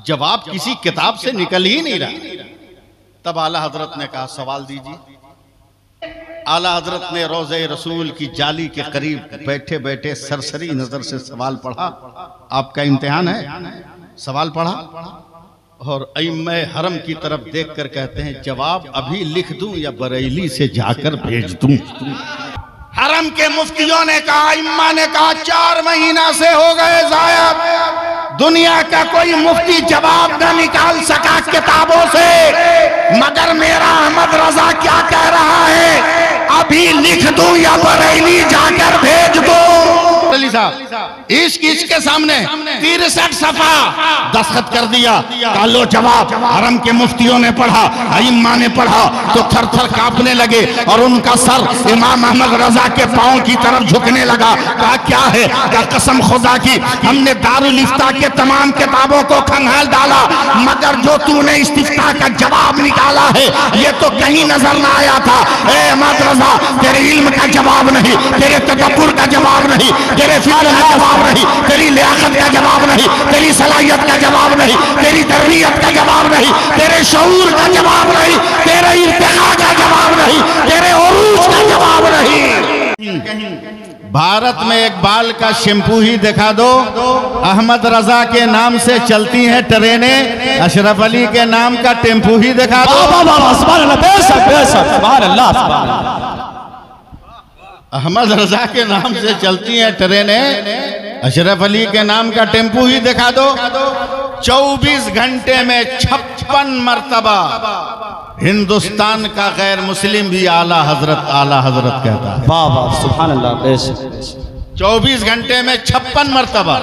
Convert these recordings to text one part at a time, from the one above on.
जवाब किसी किताब से निकल ही नहीं रहा। तब आला हजरत ने कहा सवाल दीजिए। आला हजरत ने रोज़े रसूल की जाली के करीब बैठे बैठे सरसरी नजर से सवाल पढ़ा। आपका इम्तिहान है, सवाल पढ़ा और अइम्मे हरम की तरफ देखकर कहते हैं जवाब अभी लिख दूं या बरेली से जाकर भेज दूं। हरम के मुफ्तियों ने कहा, इम्मा ने कहा 4 महीना से हो गए जाया, दुनिया का कोई मुफ्ती जवाब न निकाल सका किताबों से, मगर मेरा अहमद रजा क्या कह रहा है, अभी लिख दूं या बरेली जाकर भेज दो। अली साहब इश्क के सामने 63 सफा दस्तखत कर दिया। लो जवाब हरम के मुफ्तियों ने पढ़ा, अइम्मा ने पढ़ा तो थर थर कांपने लगे और उनका सर इमाम अहमद रजा के पांव की तरफ झुकने लगा। कहा क्या है? क्या कसम खुदा की हमने दारुल इफ्ता के तमाम किताबों को खंगाल डाला, मगर जो तूने इस्तिफ्ता का जवाब निकाला है ये तो कहीं नजर ना आया था। ए अहमद रजा, तेरे इल्म का जवाब नहीं, तेरे तदब्बुर का जवाब नहीं, तेरे फिक्र का जवाब नहीं, तेरी लियाकत का जवाब नहीं, तेरी सलाहियत का जवाब नहीं, तेरी तरबियत का जवाब नहीं, तेरे शऊर का जवाब नहीं, तेरे इर्तिका का जवाब नहीं, तेरे उरूज का जवाब नहीं। भारत में एक बाल का शैम्पू ही दिखा दो, अहमद रजा के नाम से चलती हैं ट्रेनें, अशरफ अली के नाम का टेम्पू ही दिखा दो। अहमद रजा के नाम से चलती हैं ट्रेनें, अशरफ अली के नाम का टेम्पू ही दिखा दो। 24 घंटे में 56 मरतबा हिंदुस्तान का गैर मुस्लिम भी आला हजरत कहता है। वाह वाह सुभान अल्लाह। 24 घंटे में 56 मरतबा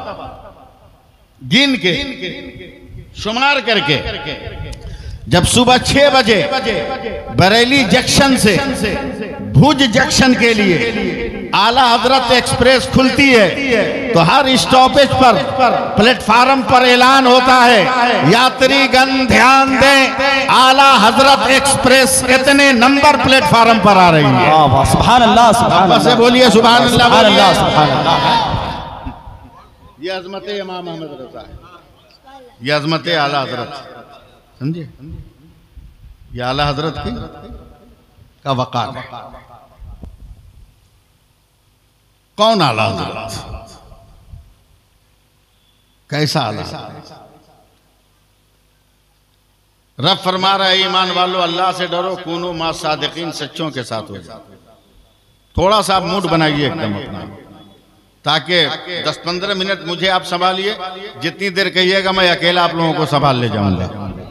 गिन के शुमार करके, जब सुबह 6 बजे बरेली जंक्शन से भुज जंक्शन के लिए आला हजरत एक्सप्रेस खुलती है तो हर स्टॉपेज पर प्लेटफार्म पर ऐलान होता है, यात्रीगण ध्यान दें, आला हजरत एक्सप्रेस इतने नंबर प्लेटफार्म पर आ रही है। सुभान अल्लाह, सुभान अल्लाह, बोलिए सुभान अल्लाह, सुभान अल्लाह, सुभान अल्लाह। ये अजमत इमाम अहमद रजा है, ये अजमत आला हजरत, समझे? ये आला हजरत की का वक़ार है। कौन आला हजरत, कैसा आला? रब फरमा रहा है ईमान वालों अल्लाह से डरो, कूनो मा सादिकीन, सच्चों के साथ हो जाओ। थोड़ा सा मूड बनाइए एकदम अपना, ताकि 10-15 मिनट मुझे आप संभालिए, जितनी देर कहिएगा मैं अकेला आप लोगों को संभाल ले जाऊंगा।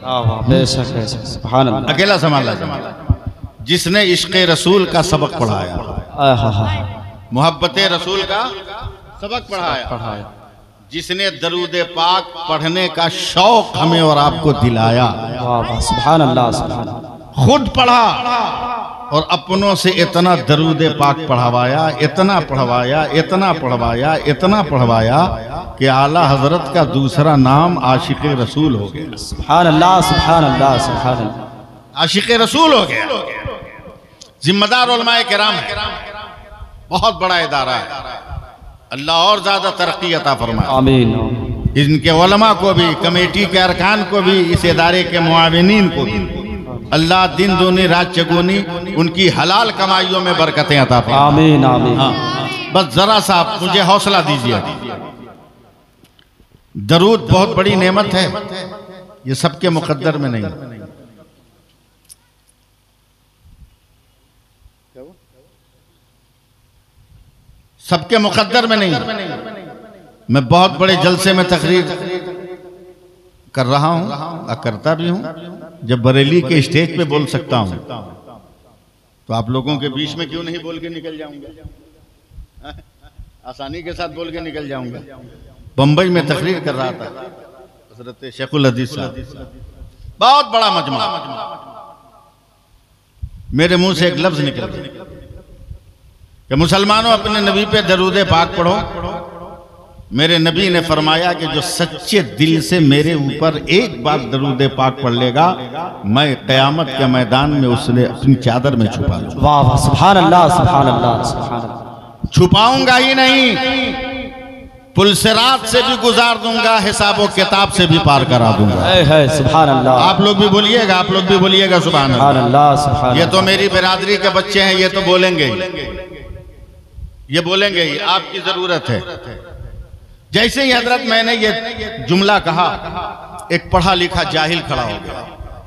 अकेला संभाला जिसने इश्क़े रसूल का सबक पढ़ाया, मोहब्बत रसूल का सबक पढ़ाया, जिसने दरूद पाक पढ़ने का शौक हमें और आपको दिलाया। सुभान अल्लाह, सुभान अल्लाह। खुद पढ़ा और अपनों से इतना दरूद पाक पढ़वाया, इतना पढ़वाया, इतना पढ़वाया, इतना पढ़वाया कि आला हजरत का दूसरा नाम आशिक रसूल हो गया। सुभान अल्लाह, सुभान अल्लाह, सुभान अल्लाह। आशिक रसूल हो गया। जिम्मेदार उलमाए किराम है, बहुत बड़ा इदारा है, अल्लाह और ज्यादा तरक्की अता फरमाए। आमीन। इनके उलमा को भी, कमेटी के अरकान को भी, इस इदारे के मुआविनीन को भी अल्लाह दिन दूनी रात चगुनी उनकी हलाल कमाइयों में बरकतें अता फरमाए। आमीन, आमीन। हाँ, बस जरा सा मुझे हौसला दीजिए। दरूद बहुत बड़ी नेमत है, ये सबके मुकद्दर में नहीं। सबके मुकद्दर में नहीं। मैं बहुत बड़े जलसे में तकरीर कर रहा हूं, करता भी हूं। जब बरेली के स्टेज पे बोल सकता हूं तो आप लोगों के बीच में क्यों नहीं बोल के निकल जाऊंगा, आसानी के साथ बोल के निकल जाऊंगा। बंबई में तकरीर कर रहा था हजरत शेखुल हदीस साहब, बहुत बड़ा मजमा, मेरे मुंह से एक लफ्ज निकल गया कि मुसलमानों अपने नबी पे दरूद पाक पढ़ो। मेरे नबी ने फरमाया कि जो सच्चे दिल से मेरे ऊपर एक बार दरूद पाक पढ़ लेगा, मैं क़यामत के मैदान में उसने अपनी चादर में छुपा लूंगा। वाह वाह, सुभान अल्लाह, सुभान अल्लाह, सुभान अल्लाह। छुपाऊंगा ही नहीं, पुलसिरात से भी गुजार दूंगा, हिसाब व किताब से भी पार करा दूंगा। है सुभान अल्लाह। आप लोग भी बोलिएगा, आप लोग भी बोलिएगा सुभान अल्लाह सुभान। ये तो मेरी बिरादरी के बच्चे हैं, ये तो बोलेंगे ही, ये बोलेंगे ही, आपकी जरूरत है। जैसे ही हजरत मैंने ये जुमला कहा, एक पढ़ा लिखा जाहिल खड़ा हो गया।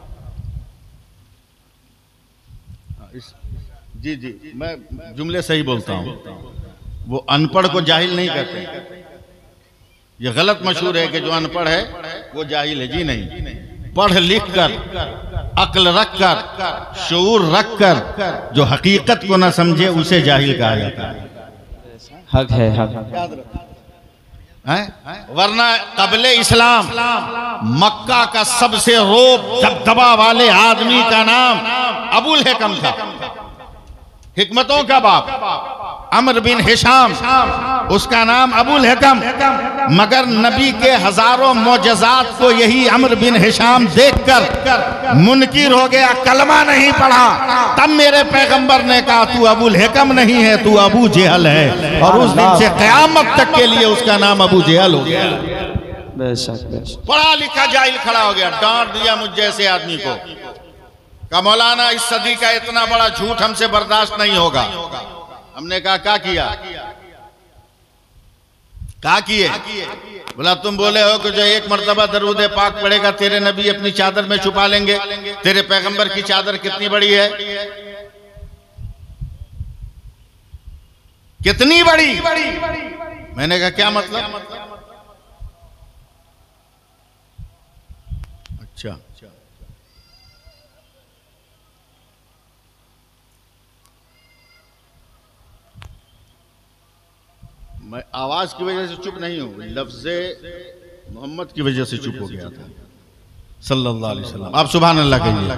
जी जी, मैं जुमले सही बोलता हूँ, वो अनपढ़ को जाहिल नहीं कहते। ये गलत मशहूर है कि जो अनपढ़ है वो जाहिल है। जी नहीं, पढ़ लिख कर, अक्ल रख कर, शऊर रख कर जो हकीकत को ना समझे उसे जाहिल कहा जाता है। हक है, हक है? वरना कबले इस्लाम मक्का का सबसे रोब दबदबा वाले आदमी का नाम अबुल हिकम था, हिकमतों का बाप अमर बिन हिशाम, उसका नाम अबुल हिकम। मगर नबी के हजारों मोजज़ात को यही अमर बिन हिशाम देखकर मुनकिर हो गया, कलमा नहीं पढ़ा। तब मेरे पैगंबर ने कहा तू अबुल हिकम नहीं है, तू अबू जेहल है। और उस दिन से क़यामत तक के लिए उसका नाम अबू जेहल हो गया। बेशक बेशक। पढ़ा लिखा जाहिल खड़ा हो गया, डांट दिया मुझ जैसे आदमी को, का मौलाना इस सदी का इतना बड़ा झूठ हमसे बर्दाश्त नहीं होगा। हमने कहा क्या किया? क्या किए? बोला तुम बोले हो कि जो एक मर्तबा दरूद पाक पढ़ेगा तेरे नबी अपनी चादर में छुपा लेंगे। तेरे पैगंबर की चादर कितनी बड़ी है? कितनी बड़ी? मैंने कहा क्या मतलब? अच्छा, मैं आवाज की वजह से चुप नहीं हूं, लफ्ज़े मोहम्मद की वजह से चुप हो गया था सल्लल्लाहु अलैहि वसल्लम। आप सुभान अल्लाह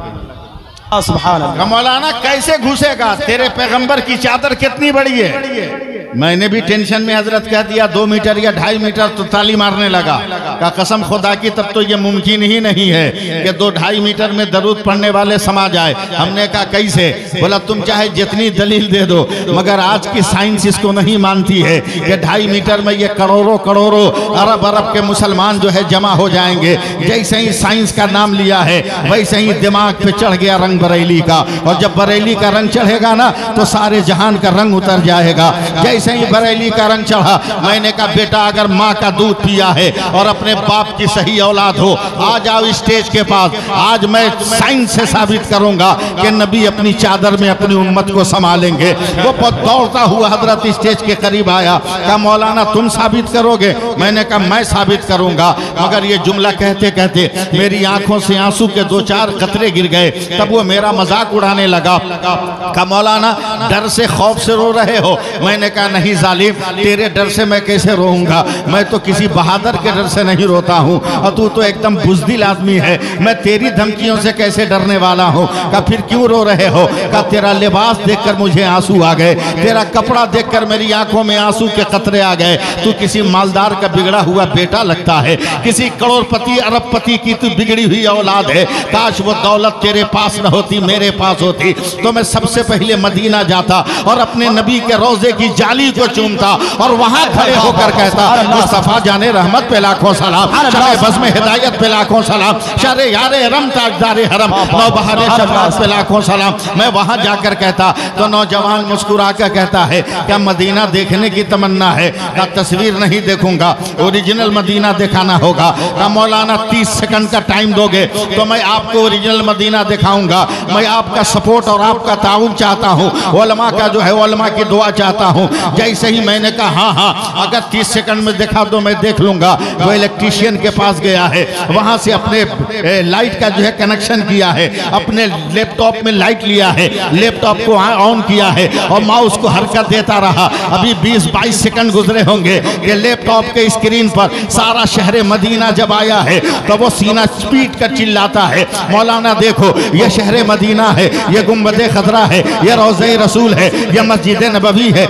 कहिए। सुभान अल्लाह। मौलाना कैसे घुसेगा? तेरे पैगंबर की चादर कितनी बड़ी है? मैंने भी टेंशन में हजरत कह दिया 2 मीटर या 2.5 मीटर, तो ताली मारने लगा। का कसम खुदा की तब तो ये मुमकिन ही नहीं है कि 2-2.5 मीटर में दरूद पढ़ने वाले समा जाए। हमने कहा कैसे? बोला तुम चाहे जितनी दलील दे दो, मगर आज की साइंस इसको नहीं मानती है कि 2.5 मीटर में ये करोड़ों करोड़ों अरब के मुसलमान जो है जमा हो जाएंगे। जैसे ही साइंस का नाम लिया है वैसे ही दिमाग पे चढ़ गया रंग बरेली का, और जब बरेली का रंग चढ़ेगा ना तो सारे जहान का रंग उतर जाएगा। जैसे ही बरेली का रंग चढ़ा, मैंने कहा बेटा अगर माँ का दूध पिया है और अपने बाप की सही औलाद हो, आ जाओ स्टेज के पास। आज मैं साइंस से साबित करूंगा कि नबी अपनी चादर में अपनी उम्मत को संभालेंगे। वो दौड़ता हुआ हजरत स्टेज के करीब आया, कहा मौलाना तुम साबित करोगे? मैंने कहा मैं साबित करूंगा। मगर ये जुमला कहते कहते मेरी आंखों से आंसू के 2-4 कतरे गिर गए। तब वो मेरा मजाक उड़ाने लगा, कहा मौलाना डर से खौफ से रो रहे हो? मैंने कहा नहीं जालिम, तेरे डर से मैं कैसे रोऊंगा? मैं तो किसी बहादुर के डर से नहीं रोता हूँ, और तू तो एकदम बुज़दिल आदमी है, मैं तेरी धमकियों से कैसे डरने वाला हूँ? कहा फिर क्यों रो रहे हो? कहा तेरा लिबास देखकर मुझे आंसू आ गए, तेरा कपड़ा देखकर मेरी आंखों में आंसू के कतरे आ गए। तू किसी मालदार का बिगड़ा हुआ बेटा लगता है, किसी करोड़पति अरबपति की तू बिगड़ी हुई औलाद है। काश वो दौलत तेरे पास न होती, मेरे पास होती, तो मैं सबसे पहले मदीना जाता और अपने नबी के रोजे की जाली को चूमता और वहां खड़े होकर कहता मुस्तफा जाने रहमत पे लाखों सलाम, शारे बज़्म हिदायत पे लाखों सलाम, शारे यारे हरम ताजदारे हरम, नौबहारे शफाअत पे लाखों सलाम। मैं वहां जाकर कहता तो नौजवान मुस्कुरा कर कहता है क्या मदीना देखने की तमन्ना है? का तस्वीर नहीं देखूंगा, ओरिजिनल मदीना दिखाना होगा। का मौलाना 30 सेकंड का टाइम दोगे तो मैं आपको ओरिजिनल मदीना दिखाऊंगा। मैं आपका सपोर्ट और आपका ताउन चाहता हूँ, उलमा का जो है उलमा की दुआ चाहता हूँ। जैसे ही मैंने कहा हाँ हाँ अगर 30 सेकंड में दिखा दो मैं देख लूंगा। वो इलेक्ट्रीशियन के पास गया है, वहां से अपने लाइट का जो है कनेक्शन किया है, अपने लैपटॉप में लाइट लिया है, लैपटॉप को ऑन किया है और माउस को हरकत देता रहा। अभी 20-22 सेकंड गुजरे होंगे कि लैपटॉप के स्क्रीन पर सारा शहर मदीना जब आया है तो वो सीना स्पीड कर चिल्लाता है मौलाना देखो ये शहर मदीना है, ये गुंबद खजरा है, ये रोज़े रसूल है, ये मस्जिद नबवी है, ये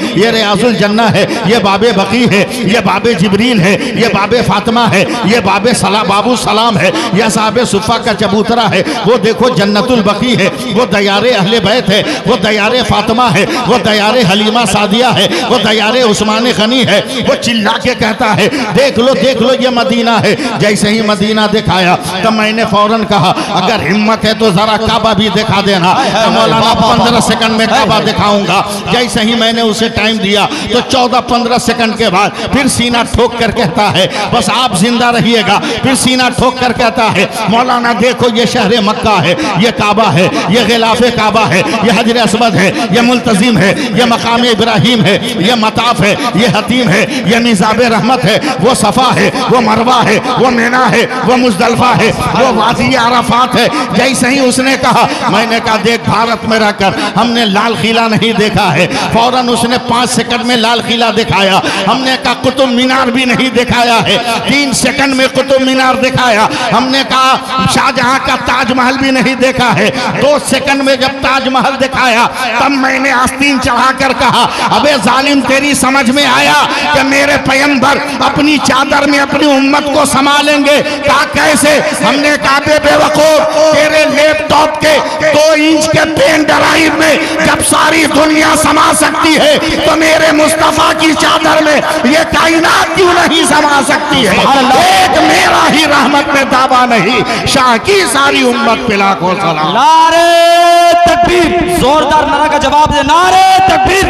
रियाजुल जन्ना है, ये बाबे बकी है, ये बाबे जिब्रील है, ये बाबे फातिमा है, ये बाबे बाबू सलाम है, यह साहबे सुफ़ा का चबूतरा है, वो देखो जन्नतुल बकी है, वो दयारे अहले बैत है, वो दयारे फातिमा है, वो दयारे हलीमा सादिया है, वो दयारे उस्मान गनी है। वो चिल्ला के कहता है देख लो ये मदीना है। जैसे ही मदीना दिखाया तब मैंने फौरन कहा अगर हिम्मत है तो जरा काबा भी दिखा देना। तो मौलाना 15 सेकंड में काबा दिखाऊंगा। जैसे ही मैंने उसे टाइम दिया तो 14-15 सेकंड के बाद फिर सीना ठोक कर कहता है बस आप जिंदा रहिएगा। फिर सीना ठोक कर कहता है मौलाना देखो ये शहर मक्का है, ये काबा है, ये गिलाफे काबा है, ये हजर असवद है, ये मुल्तजिम है, ये मकाम इब्राहिम है, ये मताफ है, ये हतीम है, ये मिज़ाबे रहमत है, वो सफ़ा है, वो मरवा है, वो मीना है, वो मुज़दलिफ़ा है, वो वादी अराफात है। जैसे ही उसने कहा मैंने कहा देख भारत में रहकर हमने लाल किला नहीं देखा है। फौरन उसने 5 सेकंड में लाल किला दिखाया। हमने कहा कुतुब मीनार भी नहीं दिखाया है। 3 सेकंड में कुतुब मीनार दिखाया। हमने कहा शाहजहां का ताजमहल भी नहीं देखा है। 2 सेकंड में जब ताजमहल दिखाया तब मैंने आस्तीन चढ़ाकर कहा अबे जालिम तेरी समझ में आया कि मेरे पैगंबर अपनी चादर में अपनी उम्मत को संभालेंगे? कहा कैसे? हमने कहा बेवकूफ तेरे लैपटॉप के 2 इंच के पेन ड्राइव में जब सारी दुनिया समा सकती है तो मेरे मुस्तफा की चादर में ये कायनात क्यों नहीं समा सकती है? एक मेरा ही रहमत में दावा नहीं, शाह की सारी उम्मत पे लाखों सलाम। नारे तकबीर, जोरदार नारा का जवाब दे। नारे तकबीर,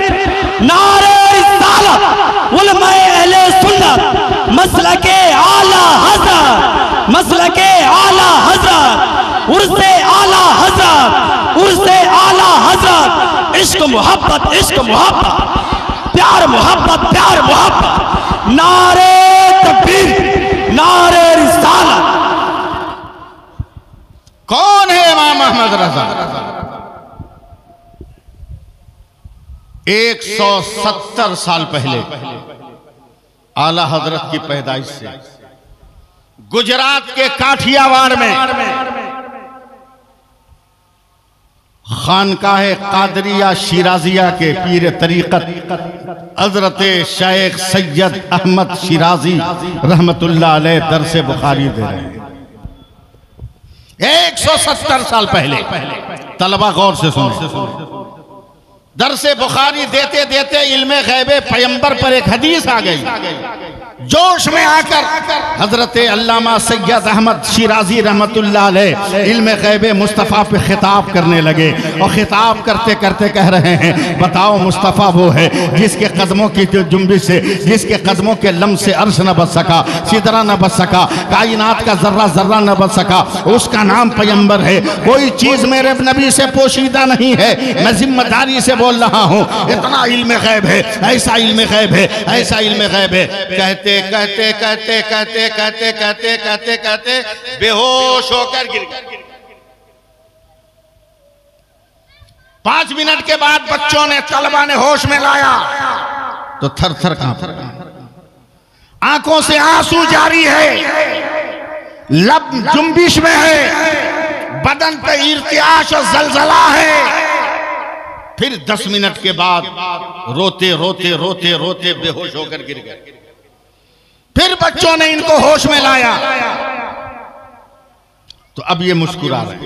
नारे रिसालत, उलमाए अहले सुन्नत, मसलके आला हज़रत, मसलके आला हज़रत, उर्से आला हज़रत, उर्से आला हज़रत, इश्क मोहब्बत, इश्क मोहब्बत, प्यार मोहब्बत, प्यार मोहब्बत। नारे तकबीर, नारे रिसालत। कौन है इमाम अहमद रजा? 170 साल पहले आला हजरत की पैदाइश से गुजरात के काठियावाड़ में खानकाह कादरिया शिराजिया के पीर तरीकत हजरत शेख सैयद अहमद शिराजी रहमतुल्लाह अलैह दरसे बुखारी दे रहे हैं। 170 साल पहले तलबा गौर से सुनो। दरसे बुखारी देते देते इल्मे गैबे पैगंबर पर एक हदीस आ गई। जोश में आकर हजरत अल्लामा सैयद अहमद शिराजी रहमतुल्लाह अलैह इल्मे गैबे मुस्तफ़ा पे खिताब करने लगे और खिताब करते करते कह रहे हैं बताओ मुस्तफ़ा वो है जिसके कदमों की जुम्बिश से, जिसके कदमों के लम्स से अर्श न बच सका, सिदरा न बच सका, कायनात का जर्रा जर्रा न बच सका, उसका नाम पैगंबर है। कोई चीज मेरे नबी से पोशीदा नहीं है, मैं जिम्मेदारी से बोल रहा हूँ। इतना इल्मे गैब है, ऐसा इल्मे गैब है, ऐसा इल्मे गैब है। कहते कहते कहते कहते कहते कहते कहते कहते बेहोश होकर गिर गए। 5 मिनट के बाद बच्चों ने, तलबा ने होश में लाया तो थर थर कांप, आंखों से आंसू जारी है, लब जुम्बिश में है, बदन पे इर्तियाश और जलजला है। फिर 10 मिनट के बाद रोते रोते रोते रोते बेहोश होकर गिर गए। फिर बच्चों ने इनको होश में लाया तो अब ये मुस्कुरा रहे,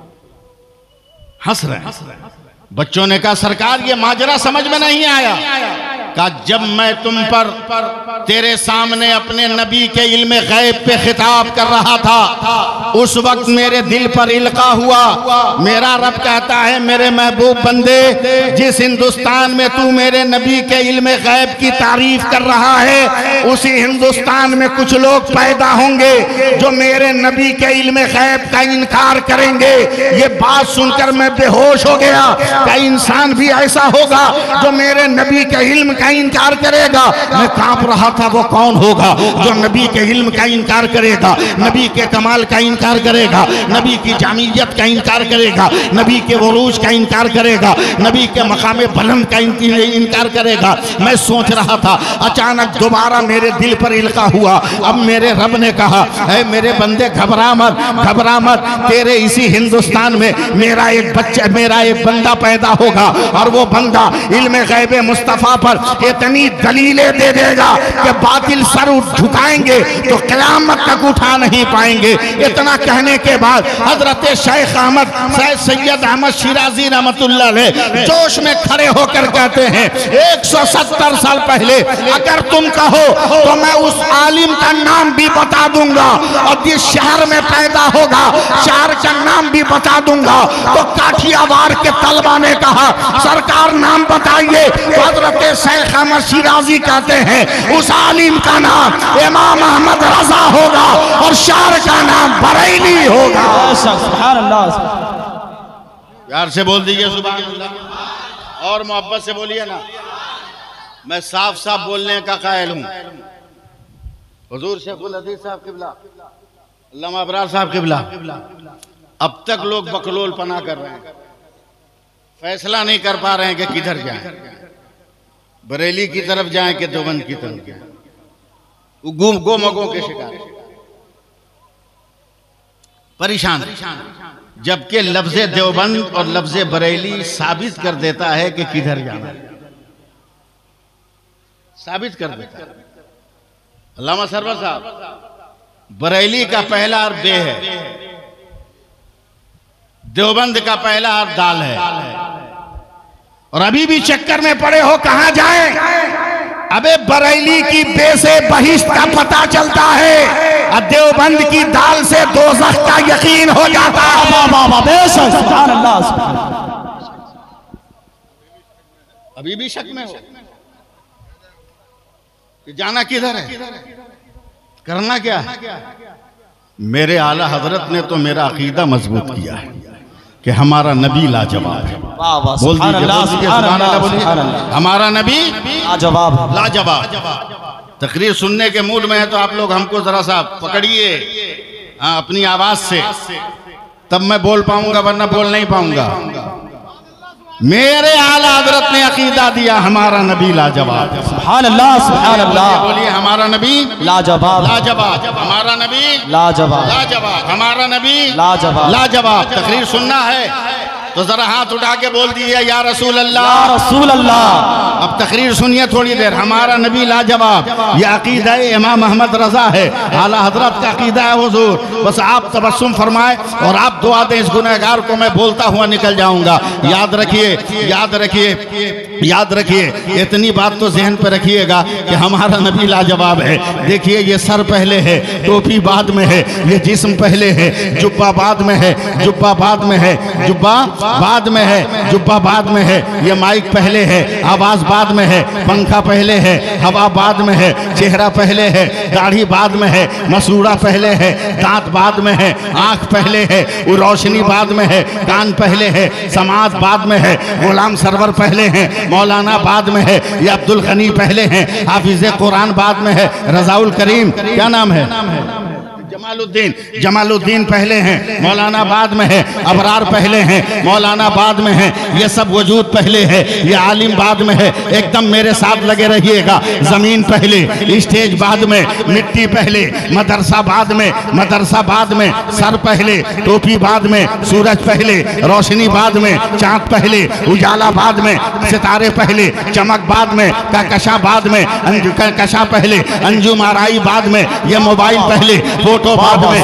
हंस रहे। बच्चों ने कहा सरकार ये माजरा समझ में नहीं आया। कहा जब मैं तुम पर तेरे सामने अपने नबी के इल्मे गैब पे खिताब कर रहा था उस वक्त मेरे दिल पर इल्का हुआ। मेरा रब कहता है मेरे महबूब बंदे, जिस हिंदुस्तान में तू मेरे नबी के इल्मे गैब की तारीफ कर रहा है उसी हिंदुस्तान में कुछ लोग पैदा होंगे जो मेरे नबी के इल्मे गैब का इनकार करेंगे। ये बात सुनकर मैं बेहोश हो गया। क्या इंसान भी ऐसा होगा जो मेरे नबी के इल्म का इनकार करेगा? मैं कांप रहा था वो कौन होगा जो नबी के इल्म का इनकार करेगा, नबी के कमाल का इनकार करेगा, नबी की जामियत का इनकार करेगा, नबी के वरूज का इनकार करेगा, नबी के मकाम बुलंद का इनकार करेगा। मैं सोच रहा था, अचानक दोबारा मेरे दिल पर इल्का हुआ। अब मेरे रब ने कहा है मेरे बंदे घबरा मत, घबरा मत, तेरे इसी हिंदुस्तान में मेरा एक बच्चा, मेरा एक बंदा पैदा होगा और वो बंदा इल्मे गैबे मुस्तफ़ा पर क़यामत इतनी दलीलें दे देगा कि बातिल सर झुकाएंगे तो क़यामत तक उठा नहीं पाएंगे। इतना कहने के बाद हजरत शेख अहमद सैयद अहमद शिराजी रहमतुल्लाह अलैह जोश में खड़े होकर कहते हैं 170 साल पहले अगर तुम कहो तो मैं उस आलिम का नाम भी बता दूंगा और जिस शहर में पैदा होगा शहर का नाम भी बता दूंगा। तो काठियावाड़ के तलबा ने कहा सरकार नाम बताइए। तो हजरत शेख अहमद शिराजी कहते हैं उस आलिम का नाम इमाम अहमद रजा होगा और शहर का नाम बरेली होगा। सुभान अल्लाह। प्यार से बोल दीजिए सुभान अल्लाह और मोहब्बत से बोलिए ना। मैं साफ साफ बोलने का कायल हूं। हुजूर शेखुल हदीस साहब किबला, अल्लामा अबरार साहब किबला, अब तक लोग बकलोल पना कर रहे हैं, फैसला नहीं कर पा रहे हैं कि किधर जाएं, बरेली की तरफ जाएं कि देवबंद की तरफ जाएं। गोमगों के शिकार परेशान, जबकि लफ्ज़े देवबंद और लफ्ज़े बरेली साबित कर देता है कि किधर जाना है, साबित कर देता है। अल्लामा सरवर साहब, बरेली का पहला अर्थ बे है, देवबंद का पहला अर्थ दाल है। और अभी भी चक्कर में पड़े हो कहां जाएं? अबे बरेली की बे से बहिश्त का पता चलता है और देवबंद की दाल से दोज़ख का यकीन हो जाता है। सुभान अल्लाह। अभी भी शक में हो कि जाना किधर है, करना क्या है? मेरे आला हजरत ने तो मेरा अकीदा मजबूत किया है कि हमारा नबी लाजवाब है। बोल दीजिए हमारा नबी लाजवाब, लाजवाब। तकरीर सुनने के मूड में है तो आप लोग हमको जरा सा पकड़िए अपनी आवाज से, तब मैं बोल पाऊंगा, वरना बोल नहीं पाऊंगा। मेरे आला हजरत ने अकीदा दिया हमारा नबी लाजवाब। सुभान अल्लाह, सुभान अल्लाह। बोलिए हमारा नबी लाजवाब, लाजवाब, हमारा नबी लाजवाब, लाजवाब, हमारा नबी लाजवाब, लाजवाब। तकरीर सुनना है तो जरा हाथ उठा के बोल दीजिए या रसूल अल्लाह, या रसूल अल्लाह। अब तकरीर सुनिए थोड़ी देर। हमारा नबी लाजवाब, ये अकीदा इमाम अहमद रजा है, आला हजरत का अकीदा है हुजूर। बस आप तबस्सुम फरमाए और आप दुआ दें, इस गुनहगार को मैं बोलता हुआ निकल जाऊंगा। याद रखिए, याद रखिए, याद रखिए, इतनी बात तो जहन पे रखिएगा कि हमारा नबी लाजवाब है। देखिए ये सर पहले है, टोपी बाद में है, ये जिस्म पहले है, जुब्बा बाद में है, जुब्बा बाद में है, जुब्बा बाद में है, जुब्बा बाद में है, ये माइक पहले है, आवाज बाद में है, पंखा पहले है, हवा बाद में है, चेहरा पहले है, दाढ़ी बाद में है, मसूड़ा पहले है, दांत बाद में है, आंख पहले है, वो रोशनी बाद में है, कान पहले है, समाज बाद में है, गुलाम सरवर पहले हैं, मौलाना बाद में है, ये अब्दुल गनी पहले हैं, हाफिज कुरान बाद में है, रजाउल करीम क्या नाम है, जमालुद्दीन, जमालुद्दीन पहले हैं, मौलाना बाद में है, अबरार पहले हैं, मौलाना बाद में है, ये सब वजूद पहले है, ये आलिम बाद में है। एकदम मेरे साथ लगे रहिएगा। जमीन पहले, स्टेज बाद में, मिट्टी पहले, मदरसा बाद में, मदरसा बाद में, सर पहले, टोपी बाद में, सूरज पहले, रोशनी बाद में, चांद पहले, उजाला बाद में, सितारे पहले, चमक बाद में, कहकशा बाद में, कहकशा पहले, अंजुम आराई बाद में, ये मोबाइल पहले, फोटो बाद में,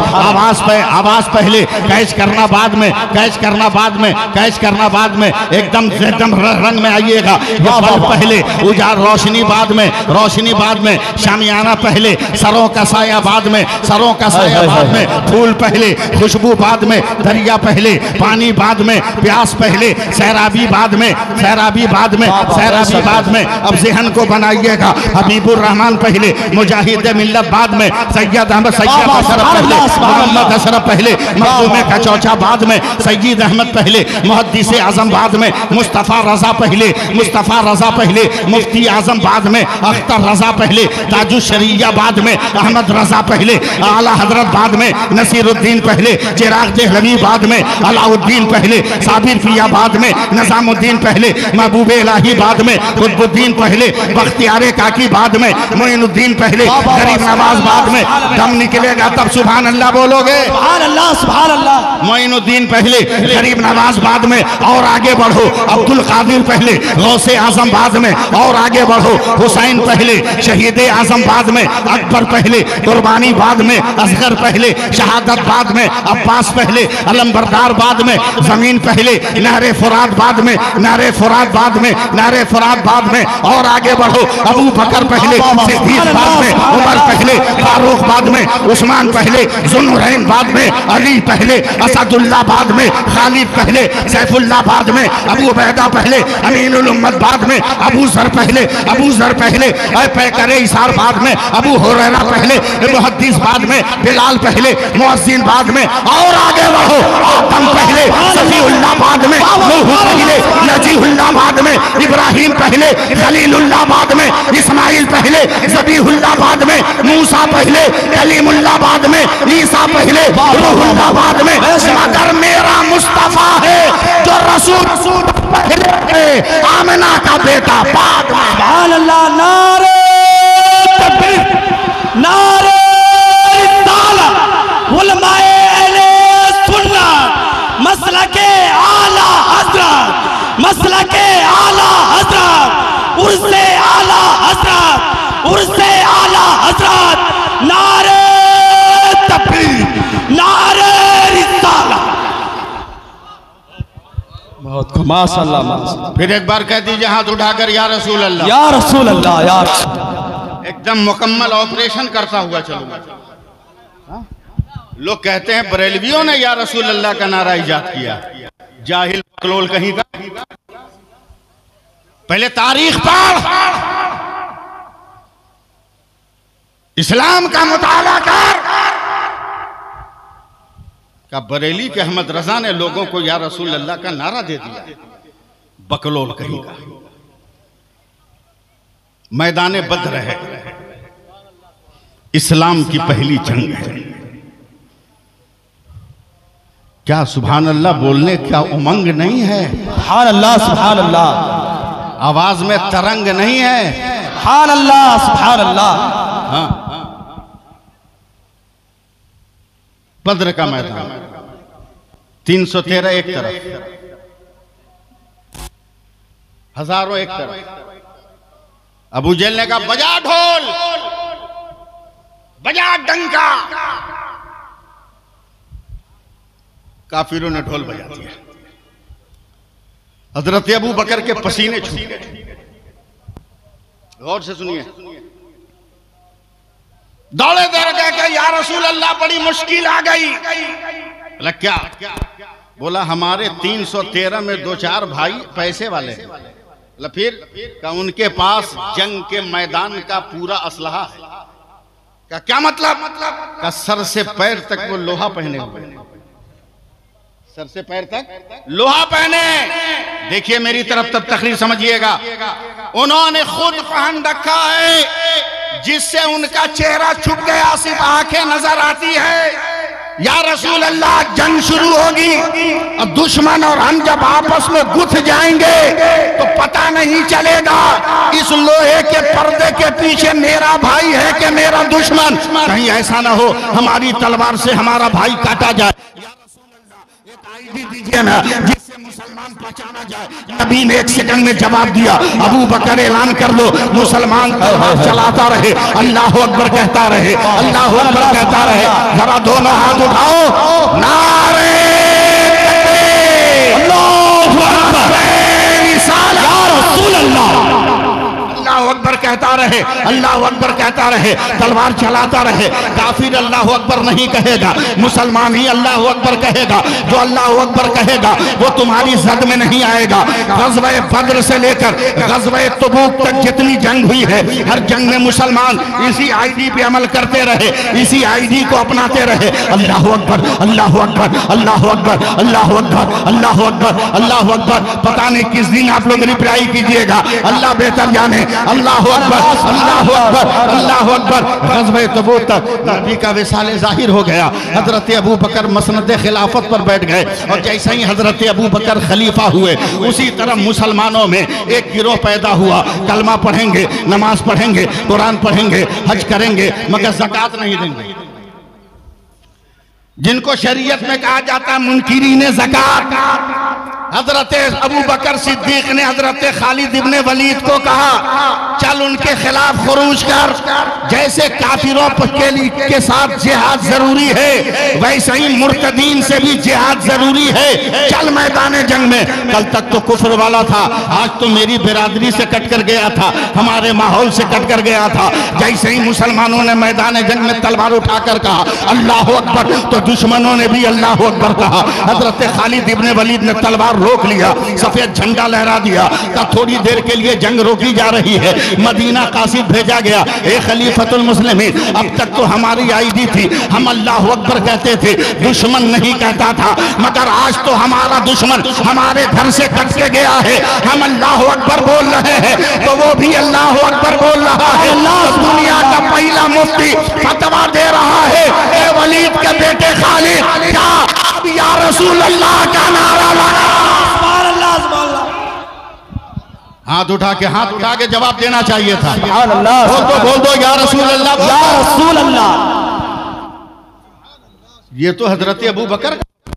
आवाज पहले, कैच करना बाद में, कैच करना बाद में, कैच करना बाद में, एकदम एकदम रंग में आइएगा। ये बल्ब पहले, उजाला रोशनी बाद में, रोशनी बाद में, शामियाना पहले, सरों का साया बाद में, सरों का साया बाद में, फूल पहले, खुशबू बाद में, दरिया पहले, पानी बाद में, प्यास पहले, सैराबी बाद में, सैराबी बाद में, सैराबी बाद में। अब जहन को बनाइएगा। हबीबुर रहमान पहले, मुजाहिद मिल्लत बाद में, सैयद अहमद सैयद पहले, मोहम्मद अशरफ पहले, मखदूम का चौचा बाद में, सईद अहमद पहले, मुहद्दिस आजम बाद में, मुस्तफ़ा रजा पहले, मुस्तफ़ा रजा पहले, मुफ्ती आजम बाद में, अख्तर रजा पहले, ताजुश शरिया बाद में, अहमद रजा पहले, आला हजरत बाद में, नसीरुद्दीन पहले, चिराग देहलवी बाद में, अलाउद्दीन पहले, साबिर फिया बाद में, निजामुद्दीन पहले, महबूब इलाही बाद में, कुतुबुद्दीन पहले, बख्तियार काकी बाद में, मोइनुद्दीन पहले, गरीब नवाज बाद में। दम निकलेगा तब सुभान अल्लाह बोलोगे। सुभान अल्लाह, सुभान अल्लाह। मोइनुद्दीन पहले, गरीब नवाज बाद में, और आगे बढ़ो। अब्दुल कादिर पहले, गौसे आजम बाद में, और आगे बढ़ो। हुसैन पहले, शहीद आजम बाद में, अकबर पहले, कुर्बानी बाद में, असगर पहले, शहादत बाद में, अब्बास पहले, अलमबरदार बाद में, जमीन पहले, नहरे फुरात बाद में, नहरे फुरात बाद में, नहरे फुरात बाद में, और आगे बढ़ो। अबू बकर पहले, सिद्दीक बाद में, उमर पहले, फारूक बाद में, उस्मान पहले, जुन्नूरैन बाद में, अली पहले, असदुल्लाह बाद में, खालिद पहले, सैफुल्लाह बाद में, अबू उबैदा पहले, अमीनुल उम्मत बाद में, अबू जर पहले, अबू जर पहले, पैकरे इसार बाद में, अबू हुरैरा पहले, मुहद्दिस बाद में, बिलाल पहले, मुअज्जिन बाद में, और आगे बढ़ो। आदम पहले, सफीउल्लाह बाद में, नूह पहले, नजीहुल्लाह बाद में, इब्राहिम पहले, खलीलुल्लाह बाद में, इस्माइल पहले, ज़बीहुल्लाह बाद में, मूसा पहले, कलीमुल्लाह बाद में, ईसा पहले, रूहुल्लाह बाद में, मगर मेरा मुस्तफा है जो रसूल पहले है, आमिना का बेटा बाद में। सुभान अल्लाह। नारे तकबीर, नारे रिसालत, उलमाए अहले सुन्नत, मसलके आला हज़रत, मसलके आला हज़रत, उर्से आला हज़रत, उर्से आला हज़रत। नारे तकबीर, नारे रिसालत। बहुत माशाअल्लाह, माशाअल्लाह। फिर एक बार कह दीजिए हाथ उठाकर, या रसूल अल्लाह। या रसूल अल्लाह, या रसूल। एकदम मुकम्मल ऑपरेशन करता हुआ चलूंगा। लोग कहते हैं बरेलवियों ने या रसूल अल्लाह का नारा इजाद किया। जाहिल बकलोल कहीं का। पहले तारीख पढ़, इस्लाम का मुताला कर। का बरेली के अहमद रजा ने लोगों को या रसूल अल्लाह का नारा दे दिया। बकलोल कहीं का। मैदान बद्र है, इस्लाम की पहली जंग है। क्या सुभान अल्लाह बोलने क्या उमंग नहीं है? सुभान अल्लाह, सुभान अल्लाह। आवाज में तरंग नहीं है? सुभान अल्लाह, सुभान अल्लाह। हाँ, बद्र का मैदान 313 एक तरफ, हजारों एक तरफ। अबू जहल ने कहा बजा ढोल, बजा डंका। काफिरों ने ढोल बजा दिया। हजरत अबू बकर के पसीने छूट गए। गौर से सुनिए। दौड़े दौड़ के या रसूल अल्लाह बड़ी मुश्किल आ गई। बोला क्या? बोला हमारे 313 में 2-4 भाई पैसे वाले हैं। बोला फिर? का उनके पास जंग के मैदान का पूरा असलहा है। का क्या मतलब? का सर से पैर तक वो लोहा पहने हुए, सर से पैर तक लोहा पहने। देखिए मेरी तरफ तब तकरीर समझिएगा। उन्होंने खुद पहन रखा है जिससे उनका चेहरा छुप गया, सिर्फ आंखें नजर आती है। या रसूल अल्लाह जंग शुरू होगी और दुश्मन और हम जब आपस में गुथ जाएंगे तो पता नहीं चलेगा इस लोहे के पर्दे के पीछे मेरा भाई है कि मेरा दुश्मन। कहीं ऐसा ना हो हमारी तलवार से हमारा भाई काटा जाए। दीजिए ना जिससे मुसलमान पहचाना जाए। नबी ने 1 सेकंड में जवाब दिया। अबू बकर ऐलान कर लो, मुसलमान चलाता रहे, अल्लाह अकबर कहता रहे, अल्लाह अकबर कहता रहे। जरा दोनों हाथ उठाओ, नारे अल्लाह अकबर कहता रहे, अल्लाह अकबर कहता रहे, तलवार चलाता रहे। काफिर अल्लाह अकबर नहीं कहेगा, मुसलमान ही अल्लाह अकबर कहेगा। जो अल्लाह अकबर कहेगा वो तुम्हारी जद में नहीं आएगा। ग़ज़वा बद्र से लेकर ग़ज़वा तबूक तक जितनी जंग हुई है, हर जंग में मुसलमान इसी आईडी पे अमल करते रहे, इसी आईडी को अपनाते रहे। अल्लाह अकबर, अल्लाह अकबर, अल्लाह अकबर, अल्लाह अकबर, अल्लाह अकबर, अल्लाह अकबर। पता नहीं किस दिन आप लोग रिप्लाई कीजिएगा, अल्लाह बेहतर जाने। अल्लाह अकबर, अल्लाह अकबर, अल्लाह अकबर। ग़ज़वा तबूक तक नबी का विसाले जाहिर हो गया। हजरत अबू बकर मसनद खिलाफत पर बैठ गए और जैसे ही हजरत अबू बकर खलीफा हुए उसी तरह मुसलमानों में एक गिरोह पैदा हुआ। कलमा पढ़ेंगे, नमाज पढ़ेंगे, कुरान पढ़ेंगे, हज करेंगे, मगर ज़कात नहीं देंगे। जिनको शरीयत में कहा जाता है मुनकिरीन ज़कात, हजरत अबू बकर सिद्दीक ने हजरत खालिद इब्ने वलीद को कहा, चल उनके खिलाफ खुरूज कर। जैसे काफिरों के साथ जिहाद जरूरी है, वैसे ही मुर्तदीन से भी जिहाद जरूरी है। चल मैदान जंग में। कल तक तो कुफ्र वाला था, आज तो मेरी बिरादरी से कट कर गया था, हमारे माहौल से कट कर गया था। जैसे ही मुसलमानों ने मैदान जंग में तलवार उठाकर कहा अल्लाह अकबर, तो दुश्मनों ने भी अल्लाह अकबर कहा। हजरत खालिद इब्ने वलीद ने तलवार रोक लिया, सफेद झंडा लहरा दिया। तब थोड़ी देर के लिए जंग रोकी जा रही है। मदीना कासिद भेजा गया, ए खलीफतुल मुस्लिमीन, अब तक तो हमारी आईडी थी, हम अल्लाह अकबर कहते थे, दुश्मन नहीं कहता था, मगर आज तो हमारा दुश्मन हमारे घर से कट के गया है, हम अल्लाह अकबर बोल रहे हैं, तो वो भी अल्लाह अकबर बोल रहा है। तो दुनिया का पहला मुफ्ती फतवा दे रहा है, ए वलीद के बेटे खालिद, क्या अब या रसूल अल्लाह का नारा लगा? हाथ उठा के जवाब देना चाहिए था। बोल दो या रसूल अल्लाह, या रसूल अल्लाह। ये तो हजरत अबू बकर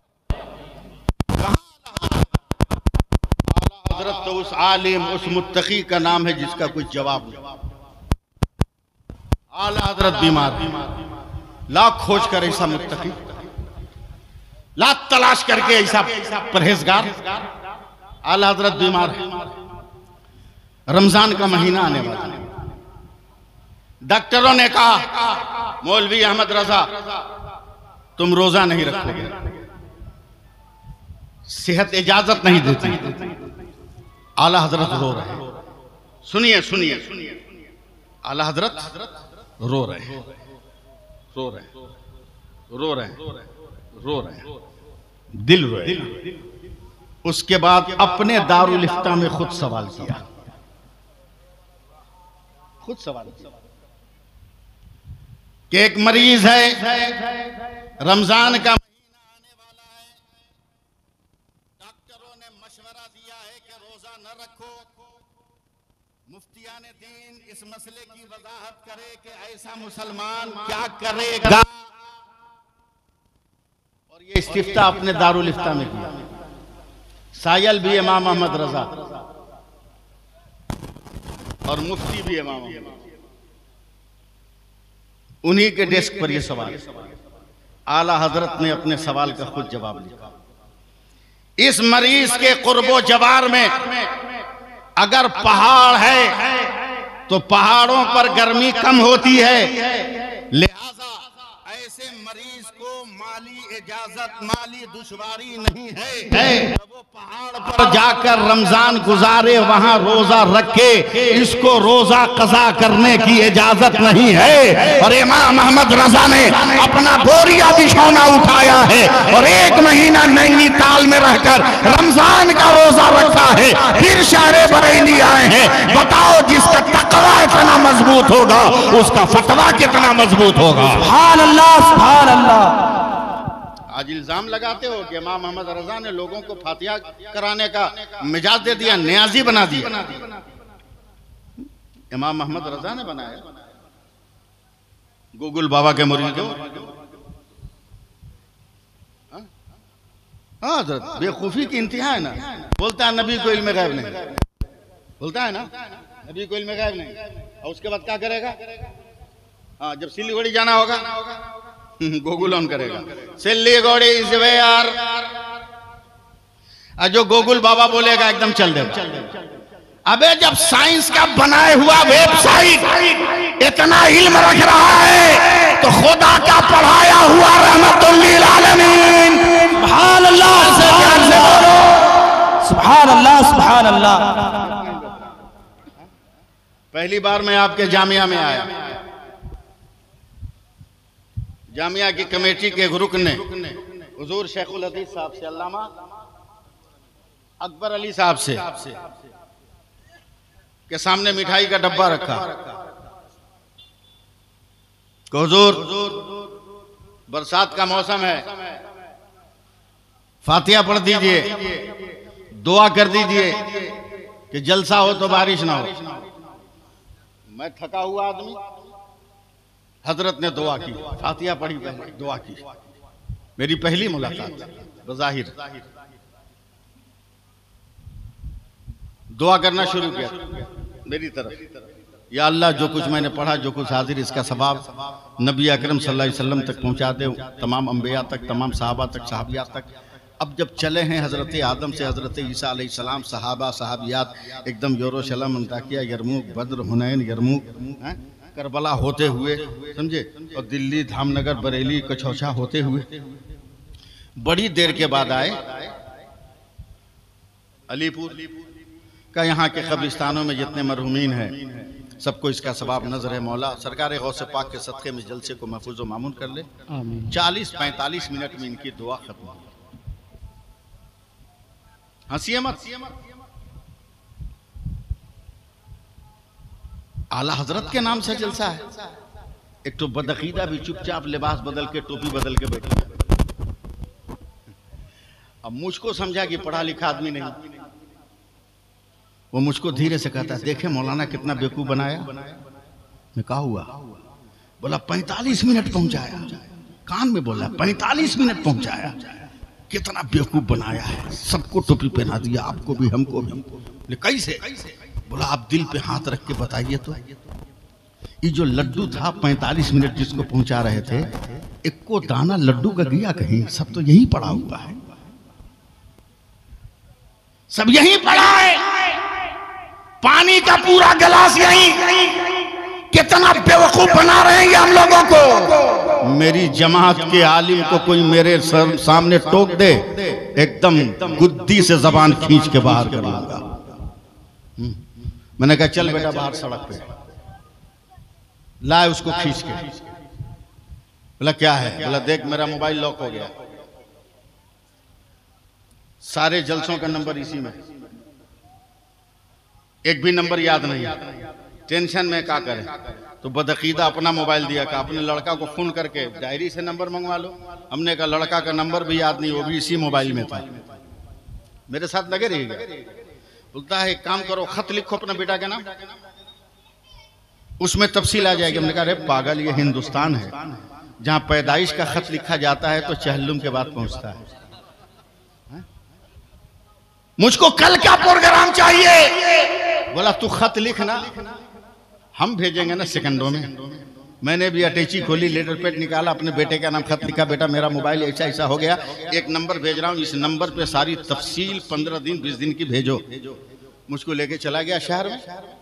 हजरत, तो उस आलिम उस मुत्तकी का नाम है जिसका कोई जवाब नहीं। आला हजरत बीमार, लाख खोज कर ऐसा मुत्तकी, लाख तलाश करके ऐसा परहेजगार। आला हजरत बीमार है, रमजान का महीना आने वाला है। डॉक्टरों ने कहा मौलवी अहमद रजा तुम रोजा नहीं रखोगे, सेहत इजाजत नहीं देती। आला हजरत रो रहे, सुनिए सुनिए, आला हजरत रो रहे, रो रहे, रो रहे, रो रहे, दिल रोए। उसके बाद अपने दारुल इफ्ता में खुद सवाल किया, खुद सवाल कि एक मरीज है, रमजान का महीना आने वाला है, डॉक्टरों ने मशवरा दिया है कि रोजा न रखो। मुफ्तियाने दीन इस मसले की वजाहत करे कि ऐसा मुसलमान क्या करेगा। और ये इस्तिफ्ता अपने दारुल इफ्ता में किया। सायल भी इमाम अहमद रजा और मुफ्ती भी इमाम, उन्हीं के डेस्क पर यह सवाल। आला हजरत ने अपने सवाल का खुद जवाब दिया। इस मरीज के कुर्बो जवार में अगर पहाड़ है तो पहाड़ों पर गर्मी कम होती है, लिहाजा ऐसे मरीज को माली इजाजत, माली दुश्वारी नहीं है, वो पहाड़ पर जाकर रमजान गुजारे, वहां रोजा रखे, इसको रोजा कज़ा करने की इजाजत नहीं है। और इमाम अहमद रजा ने अपना बोरिया बिछौना उठाया है और 1 महीना नैनीताल में रहकर रमजान का रोजा रखा है, फिर शहरे बरेली आए हैं। बताओ, जिसका तकवा इतना मजबूत होगा उसका फतवा कितना मजबूत होगा। सुभान अल्लाह, सुभान अल्लाह। आज इल्जाम लगाते हो कि इमाम अहमद रजा ने लोगों को फातिहा कराने का मिजाज दे दिया, न्याजी बना दिया। इमाम अहमद रजा ने बनाया, गूगल बाबा के मुरीद हो। हाँ, बेवकूफी की इंतहा है ना। बोलता है नबी को इल्म गैब नहीं, बोलता है ना नबी को इल्म गैब नहीं, और उसके बाद क्या करेगा? हाँ, जब सिलीगुड़ी जाना होगा गूगल ऑन करेगा, सिलीगुड़ी इज वेयर, जो गूगल बाबा बोलेगा एकदम चल देगा। अबे जब साइंस का बनाए हुआ वेबसाइट इतना इल्म रख रहा है तो खुदा का पढ़ाया हुआ रहमतुल लिल आलमीन, सुभान अल्लाह, सुभान अल्लाह, सुभान अल्लाह। पहली बार मैं आपके जामिया में आया, जामिया की कमेटी के रुकन ने हुजूर शेखुल हदीस साहब से, अल्लामा अकबर अली साहब से के सामने मिठाई का डब्बा रखा। हुजूर बरसात का मौसम है, फातिहा पढ़ दीजिए, दुआ कर दीजिए कि जलसा हो तो बारिश ना हो। मैं थका हुआ आदमी, हजरत ने दुआ की, फातिहा पढ़ी, पहले दुआ की, मेरी पहली मुलाकात बज़ाहिर दुआ करना शुरू किया मेरी तरफ, या अल्लाह जो कुछ मैंने पढ़ा, जो कुछ हाजिर, इसका सवाब नबी अकरम सल्लल्लाहु अलैहि वसल्लम तक पहुंचा दे, तमाम अंबिया तक, तमाम सहाबा तक, सहाबियात तक। अब जब चले हैं हज़रत आदम से हज़रत ईसा अलैहिस्सलाम, सहाबा सहाबियात एकदम यरूशलेम, Antakya, Yarmouk, Badr, Hunayn, Yarmouk, Karbala होते हुए, समझे, और दिल्ली, धामनगर, बरेली, कछौछा होते हुए बड़ी देर के बाद आए अलीपुर का। यहाँ के कब्रिस्तानों में जितने मरहूमीन हैं सबको इसका सवाब नजर है मौला सरकार गौसे पाक के सदक़े में जलसे को महफूज व मामून कर ले। 40-45 मिनट में इनकी दुआ खत्म हो। हंसिए मत। आला हजरत के नाम से जलसा है। एक तो बदअकीदा भी चुपचाप लिबास बदल के, टोपी बदल के बैठे। अब मुझको समझा कि पढ़ा लिखा आदमी नहीं, वो मुझको धीरे से कहता है, देखे मौलाना कितना बेवकूफ बनाया। मैं कहा हुआ? बोला 45 मिनट पहुंचाया। कान में बोला 45 मिनट पहुंचाया। कितना बेवकूफ बनाया है, सबको टोपी पहना दिया, आपको भी हमको भी। कैसे? बोला आप दिल पे हाथ रख के बताइए तो, ये जो लड्डू था 45 मिनट जिसको पहुंचा रहे थे, एक को दाना लड्डू का गया कहीं? सब तो यही पड़ा हुआ है, सब यही पड़ा है, पानी का पूरा गिलास यही। कितना बेवकूफ बना रहे हैं ये हम लोगों को। मेरी जमात के आलिम को कोई मेरे सामने टोक दे, एकदम गुद्दी से जबान खींच के बाहर कर लूंगा। मैंने कहा चल बेटा बाहर सड़क पे, लाए उसको खींच के। बोला क्या है? बोला देख मेरा मोबाइल लॉक हो गया, सारे जलसों का नंबर इसी में, एक भी नंबर याद नहीं, टेंशन में क्या करें। तो बदअकीदा अपना मोबाइल दिया, का अपने लड़का को फोन करके डायरी से नंबर मंगवा लो। हमने कहा लड़का का नंबर भी याद नहीं, वो भी इसी मोबाइल में था, मेरे साथ लगे रहिएगा। बोलता है एक काम करो, खत लिखो अपना बेटा के नाम, उसमें तफसील आ जाएगी। हमने कहा अरे पागल, ये हिंदुस्तान है जहां पैदाइश का खत लिखा जाता है तो चहल्लुम के बाद पहुंचता है। मुझको कल का प्रोग्राम चाहिए। बोला तू खत लिखना, हम भेजेंगे ना सेकंडों में। मैंने भी अटैची खोली, लेटर पैड निकाला, अपने बेटे का नाम खत लिखा, बेटा मेरा मोबाइल ऐसा ऐसा हो गया, एक नंबर भेज रहा हूँ, इस नंबर पे सारी तफसील 15 दिन 20 दिन की भेजो। मुझको लेके चला गया शहर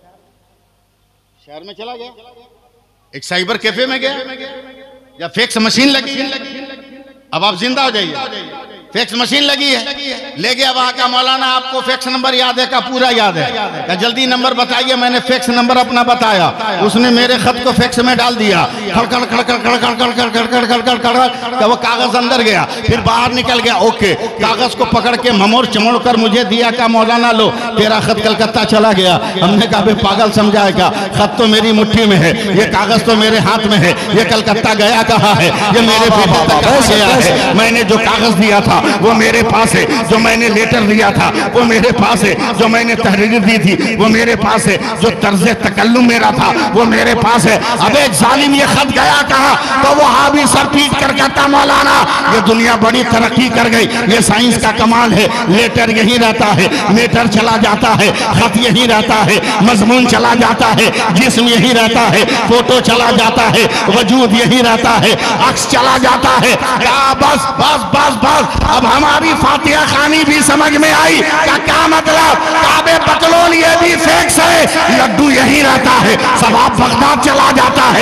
में चला गया, एक साइबर कैफे में गया, या फैक्स मशीन लगी। अब आप जिंदा हो जाइए, फैक्स मशीन लगी है, ले गया वहां का मौलाना, आपको फैक्स नंबर याद है का? पूरा याद है। क्या जल्दी नंबर बताइए। मैंने फैक्स नंबर अपना बताया, उसने मेरे खत को फैक्स में डाल दिया। खड़खड़ खड़खड़ खड़खड़ खड़खड़ खड़खड़ खड़खड़ खड़खड़, वो कागज अंदर गया, फिर बाहर निकल गया। ओके, कागज को पकड़ के ममोड़ चमोड़ कर मुझे दिया, का मौलाना लो तेरा खत कलकत्ता चला गया। हमने कहा पागल समझाएगा, खत तो मेरी मुट्ठी में है, ये कागज तो मेरे हाथ में है, ये कलकत्ता गया कहाँ है? ये मेरे बेटे तक कहाँ गया है? मैंने जो कागज दिया था वो मेरे पास है, जो मैंने लेटर दिया था वो मेरे पास है, जो मैंने तहरीर दी थी वो मेरे पास है, जो तर्ज तकल्लुम मेरा था वो मेरे पास है। अबे जालिम, ये खत गया कहाँ? तो वो हावी सर पीट कर कहता मौलाना ये दुनिया बड़ी तरक्की कर गई, ये साइंस का कमाल है, लेटर यही रहता है, मीटर चला जाता है, खत यही रहता है, मजमून चला जाता है, जिस्म यही रहता है, फोटो चला जाता है, वजूद यही रहता है, अक्स चला जाता है। बस बस बस बस, अब हमारी फातिहा खानी भी समझ में आई का क्या मतलब? काबे बकलोल ये भी फैक्स है, लड्डू यही रहता है, सवाब बगदाद चला जाता है,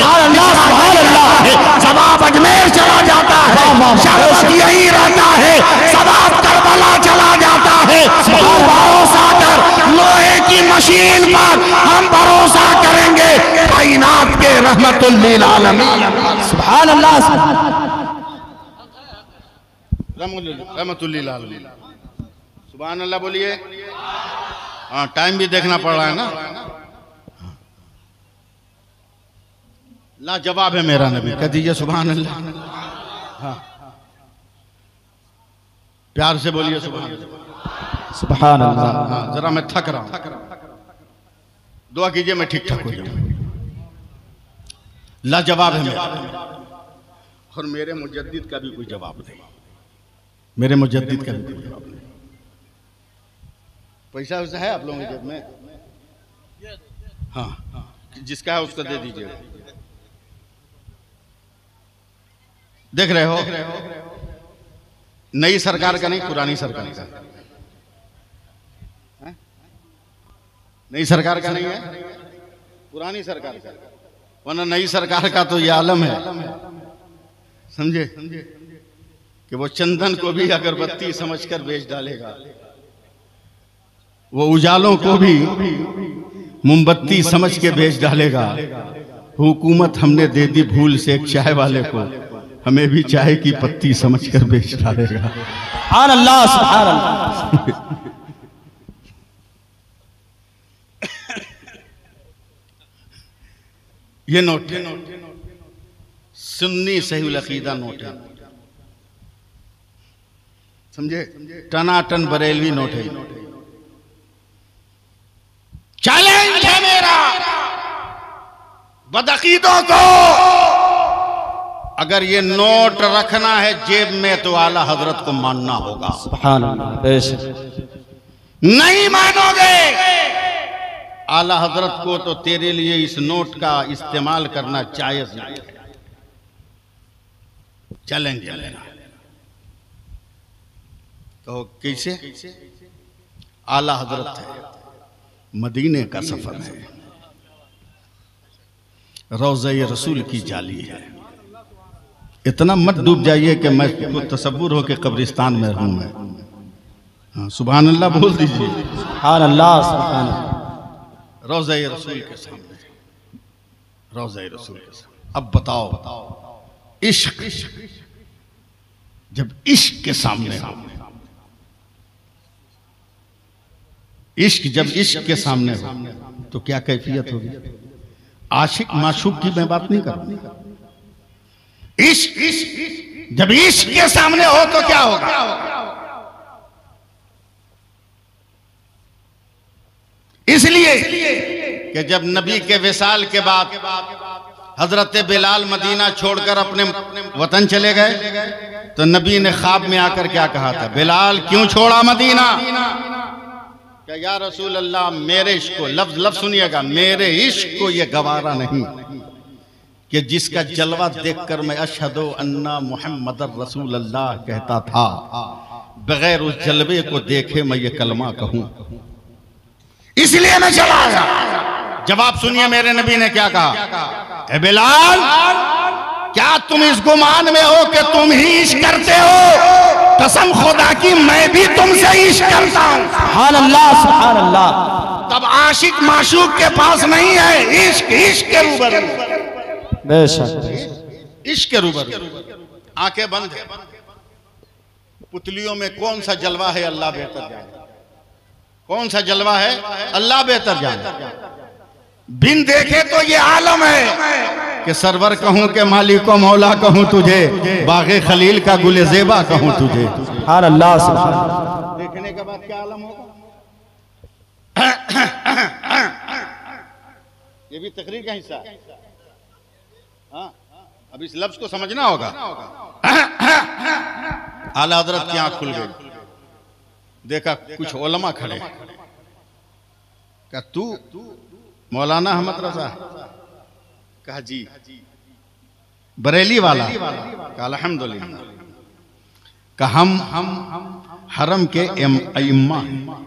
सवाब अजमेर चला जाता है, शरबत यही रहता है, सवाब करबला चला जाता है। भरोसा कर, लोहे की मशीन पर हम भरोसा करेंगे, कायनात के रहमतुल लिल आलमीन। सुभान अल्लाह, रहमतुल्लिल आलमीन। सुभान अल्लाह बोलिए। हाँ, टाइम भी देखना पड़ रहा है ना। लाजवाब है मेरा नबी, कह दीजिए सुभान अल्लाह। हाँ, प्यार से बोलिए सुभान अल्लाह। सुभान अल्लाह। हाँ, जरा मैं थक रहा हूं, दुआ कीजिए मैं ठीक ठाक हो जाऊं। लाजवाब है मेरा, और मेरे मुजद्दिद का भी कोई जवाब नहीं। मेरे मुजद्दिद का भी कोई जवाब नहीं। पैसा वैसा है आप लोगों के जेब में? हाँ, जिसका है उसको दे दीजिए। देख रहे हो, नई सरकार का नहीं, पुरानी सरकार का। नई सरकार का नहीं है, पुरानी सरकार का। वरना नई सरकार का तो ये आलम है, समझे, कि वो चंदन को भी अगरबत्ती समझकर बेच डालेगा, वो उजालों को भी मोमबत्ती समझ के बेच डालेगा। हुकूमत हमने दे दी भूल से एक चाय वाले को, हमें भी चाय की पत्ती समझकर बेच डालेगा। सुभान अल्लाह, सुभान अल्लाह। ये नोट है, सुन्नी सहीउल अकीदा नोट है, समझे, टनाटन बरेलवी नोट है। चैलेंज है मेरा बदअकीदों को, अगर ये नोट रखना है जेब में तो आला हजरत को मानना होगा। सुभान अल्लाह, बेशक। नहीं मानोगे आला हजरत को तो तेरे लिए इस नोट का इस्तेमाल करना जायज नहीं है। चैलेंज है मेरा। तो कैसे? आला हजरत है, मदीने का सफर है, रोज़े रसूल की जाली है। इतना मत डूब जाइए कि मैं तसव्वुर हो के कब्रिस्तान में रहूं मैं। हाँ, सुभान अल्लाह बोल दीजिए। सुभान अल्लाह, सुभान अल्लाह। रोज़े रसूल के सामने, रोज़े रसूल के सामने। अब बताओ, इश्क जब इश्क के सामने हो, इश्क जब इश्क के सामने हो तो क्या कैफियत होगी? आशिक माशूक की मैं बात नहीं कर रहा। इश्क जब इश्क के सामने हो तो क्या होगा? इसलिए कि जब नबी के विसाल के बाद हजरत बिलाल मदीना छोड़कर अपने वतन चले गए तो नबी ने ख्वाब में आकर क्या कहा था? बिलाल क्यों छोड़ा मदीना? क्या या रसूल अल्लाह, मेरे इश्क को, लफ्ज लफ्ज सुनिएगा, मेरे इश्क को ये गवारा नहीं कि जिसका जलवा देखकर मैं अशहदु अन्ना मुहम्मदर रसूल अल्लाह कहता था, बगैर उस जलवे को देखे मैं ये कलमा कहूं। इसलिए मैं चला आया। जवाब सुनिए, मेरे नबी ने क्या कहा? ए बिलाल, क्या तुम इस गुमान में हो कि तुम ही इश्क करते हो? कसम खुदा की मैं भी तुमसे इश्क करता हूं। सुभान अल्लाह, सुभान अल्लाह। तब आशिक माशूक के पास नहीं है, इश्क इश्क के रूबरू, बेशक। इश्क के रूबरू। आंखें बंद है, पुतलियों में कौन सा जलवा है अल्लाह बेहतर जाने। कौन सा जलवा है अल्लाह बेहतर जाने। बिन देखे तो ये आलम है कि सरवर कहूं के मालिक को मौला कहूं तुझे, बागे खलील का गुले ज़ेबा कहूं तुझे। सुभान अल्लाह, सुभान अल्लाह। देखने के बाद क्या आलम होगा? ये भी तकरीर का हिस्सा है। हाँ, अब इस लफ्ज को समझना होगा। आला हजरत की आंख खुल गई, देखा कुछ उलमा खड़े, क्या तू मौलाना अहमद रजा? कहा जी। बरेली वाला? कहा अल्हम्दुलिल्लाह। कहा हम हरम के इमाम,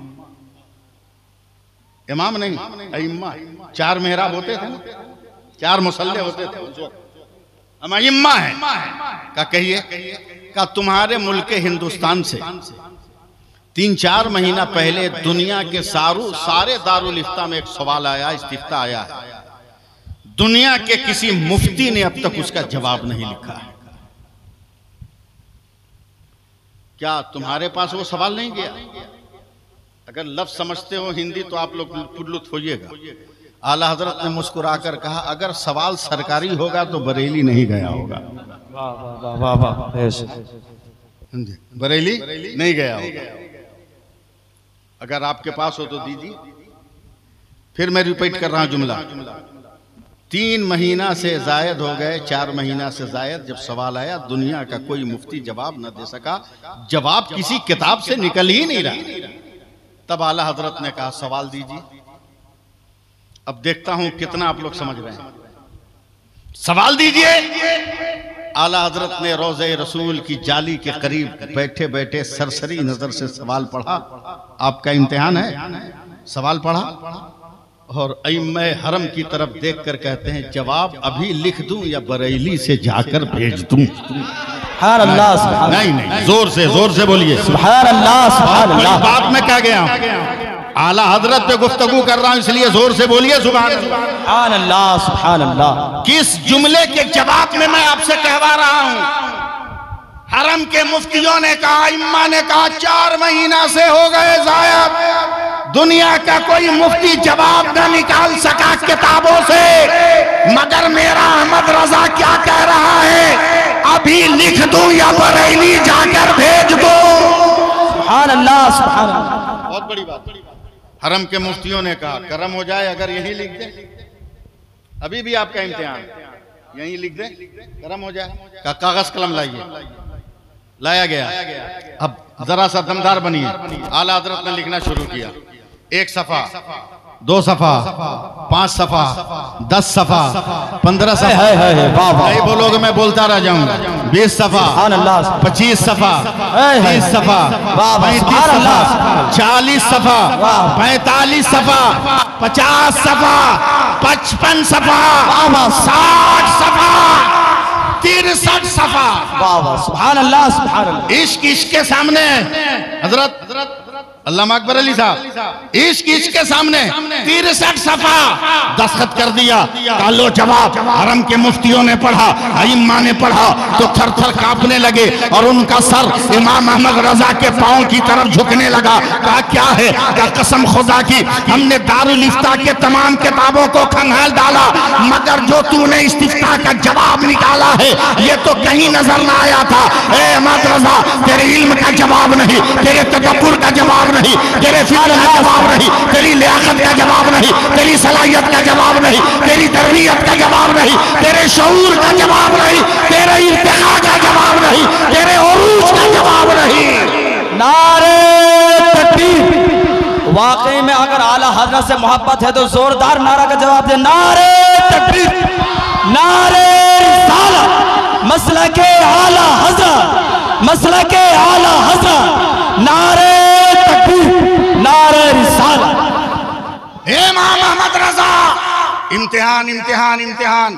इमाम नहीं अइम्मा, 4 मेहराब होते थे ना, 4 मुसल्ले होते थे उस वक्त, हम अइम्मा हैं। का कहिए, का तुम्हारे मुल्क हिंदुस्तान से 3-4 महीना पहले दुनिया के सारे दारुल इफ्ता में एक सवाल आया, इस्तिफ्ता आया है, दुनिया के किसी मुफ्ती ने अब तक उसका जवाब नहीं लिखा है। क्या तुम्हारे पास वो सवाल नहीं गया? अगर लफ्ज समझते हो हिंदी तो आप लोग पुरलुत्फ होइएगा। आला हजरत ने मुस्कुराकर कहा, अगर सवाल सरकारी होगा तो बरेली नहीं गया होगा। वाह वाह वाह, बरेली नहीं गया होगा। अगर आपके पास हो तो दीजिए। फिर मैं रिपीट कर रहा हूं जुमला, 3 महीना से जायद हो गए, 4 महीना से जायद, जब सवाल आया दुनिया का कोई मुफ्ती जवाब न दे सका, जवाब किसी किताब से निकल ही नहीं रहा। तब आला हजरत ने कहा सवाल दीजिए। अब देखता हूं कितना आप लोग समझ रहे हैं। सवाल दीजिए। आला हजरत ने रोज़े रसूल की जाली के करीब बैठे बैठे सरसरी नजर से सवाल पढ़ा। आपका इम्तिहान है। सवाल पढ़ा और अइम्मे हरम की तरफ देखकर कहते हैं जवाब अभी लिख दूं या बरेली से जाकर भेज दूं? सुभान अल्लाह, सुभान नहीं नहीं, जोर से बोलिए सुभान अल्लाह, सुभान अल्लाह। बात में क्या गया हूं? आला हजरत पे गुफ्तगू कर रहा हूं, इसलिए जोर से बोलिए सुभान अल्लाह, सुभान अल्लाह। किस जुमले के जवाब में मैं आपसे कहवा रहा हूं? हरम के मुफ्तियों ने कहा, इम्मा ने कहा 4 महीना से हो गए जायद, दुनिया का कोई मुफ्ती जवाब न निकाल सका किताबों से, मगर मेरा अहमद रजा क्या कह रहा है, अभी लिख दूं या बरेली जाकर भेज दो? सुभान अल्लाह, सुभान अल्लाह। बहुत बड़ी बात। हरम के मुफ्तियों ने कहा करम हो जाए अगर यही लिख दे, अभी भी आपका इम्तिहान, यही लिख दे करम हो जाए। का कागज कलम लाइए। लाया गया। अब जरा सा दमदार बनिए। आला हजरत ने लिखना शुरू किया। 1 सफा, 2 सफा, 5 सफा, 10 सफा, 15 सफा। नहीं बोलोगे मैं बोलता रह जाऊंगा। 20 सफा, 25 सफा, 30 सफा, 35 सफा, 40 सफा, 45 सफा, 50 सफा, 55 सफा, 60 सफा, 63 सफा। सुभान अल्लाह, सुभान अल्लाह। इश्क के सामने हजरत अल्लामा अकबर अली साहब, इश्क के सामने 63 सफा दस्तखत कर दिया। कालो जवाब हरम के मुफ्तियों ने पढ़ा, अइम्मा ने पढ़ा तो थर थर कांपने लगे और उनका सर इमाम अहमद रजा के पांव की तरफ झुकने लगा। कहा क्या है? कहा कसम खुदा की हमने दारुल इफ्ता के तमाम किताबों को खंगाल डाला, मगर जो तूने इस्तिफ्ता का जवाब निकाला है ये तो कहीं नजर ना आया था। ए अहमद रजा, तेरे इल्म का जवाब नहीं, तेरे तदब्बुर का जवाब नहीं, तेरे फिक्र का जवाब नहीं, तेरी लियाकत का जवाब नहीं, तेरी सलाहियत का जवाब नहीं, तेरी तरबियत का जवाब नहीं, तेरे शऊर का जवाब नहीं, तेरे इर्तिका का जवाब नहीं, तेरे उरूज का जवाब नहीं। नारे तकबीर। वाकई में अगर आला हजरत से मोहब्बत है तो जोरदार नारा का जवाब दे। नारे तकबीर, नारे रिसालत, मसलके आला हजरत, मसलके आला हजरत, नारे तकबीर, नारे रिसालत। इमाम अहमद रजा, इम्तिहान इम्तिहान इम्तिहान।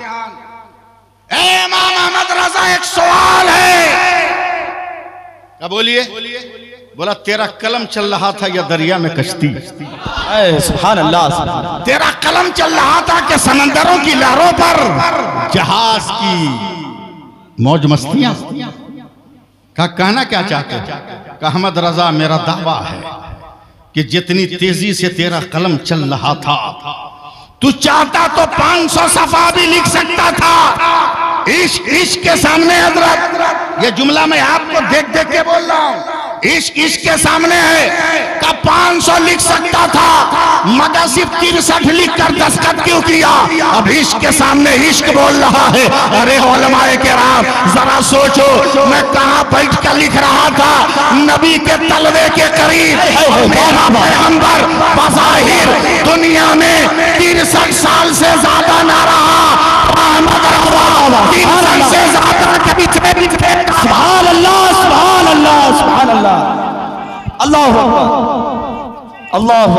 इमाम अहमद रजा, एक सवाल है। क्या बोलिए? बोला तेरा कलम चल रहा था या दरिया में कश्ती? सुभान अल्लाह, सुभान अल्लाह। तेरा कलम चल रहा था कि समंदरों की लहरों पर जहाज की मौज मस्तियां? का कहना क्या चाहते हैं? का अहमद रजा मेरा दावा है कि जितनी तेजी से तेरा कलम चल रहा था, तू चाहता तो 500 सफा भी लिख सकता था। इश्क के सामने हजरत, ये जुमला मैं आपको देख देख के बोल रहा हूँ। इश्क के सामने है का 500 लिख सकता था, मगर सिर्फ 63 लिख कर दस्तखत क्यों किया? अब इश्क के सामने इश्क बोल रहा है। अरे उलमाए किराम जरा सोचो, मैं कहाँ बैठ कर लिख रहा था? नबी के तलवे के करीब। मेरा पैगंबर बज़ाहिर दुनिया में 63 साल से ज्यादा ना रहा, 3 से ज्यादा कभी सुभान अल्लाह, सुभान अल्लाह, सुभान अल्लाह। अल्लाहु अकबर, अल्लाहु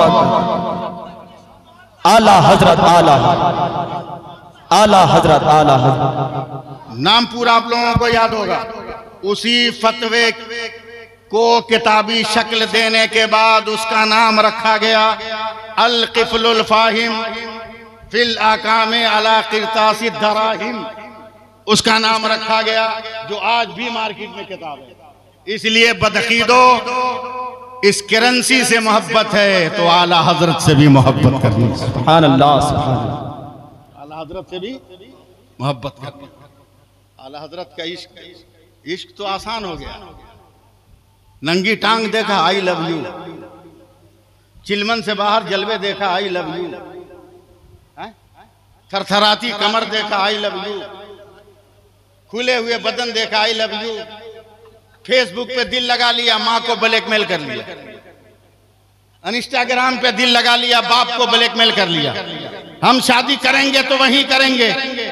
अकबर। आला हजरत, आला आला हजरत, आला हजरत। नाम पूरा आप लोगों को याद होगा। उसी फतवे को किताबी शक्ल देने के बाद उसका नाम रखा गया अल क़िफ़्लुल फ़ाहिम फिल आकामे अला क़िरतासी दराहिम। उसका नाम रखा गया, जो आज भी मार्केट में किताब है। इसलिए बदअक़ीदो इस करेंसी से मोहब्बत है तो आला हजरत से भी मोहब्बत करनी। सुभान अल्लाह, सुभान अल्लाह। आला हजरत से भी मोहब्बत करनी। आला हजरत का इश्क तो आसान हो गया। नंगी टांग देखा आई लव यू, चिलमन से बाहर जलवे देखा आई लव यू, थरथराती कमर देखा आई लव यू, खुले हुए बदन देखा आई लव यू, फेसबुक पे दिल लगा लिया माँ को ब्लैकमेल कर लिया, इंस्टाग्राम पे दिल लगा लिया बाप को ब्लैकमेल कर लिया। हम शादी करेंगे तो वहीं करेंगे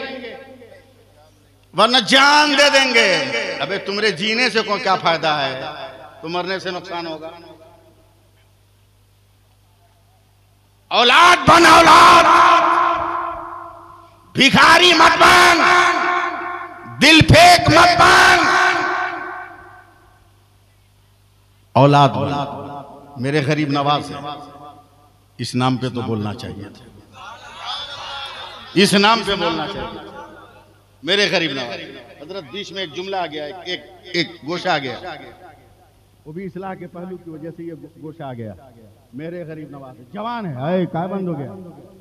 वरना जान दे देंगे। अबे तुम्हारे जीने से कोई क्या फायदा है, तो मरने से नुकसान होगा। औलाद बन औलाद, भिखारी मत बन, दिल फेंक मत बन। औलाद मेरे गरीब नवाज है, इस नाम पे तो बोलना चाहिए था, इस नाम पे बोलना चाहिए। मेरे गरीब नवाज हजरत, बीच में एक जुमला आ गया, एक गोशा आ गया, वो भी इस्लाह के पहलू की वजह से ये गोशा आ गया। मेरे गरीब नवाज जवान है, क्या बंद हो गया।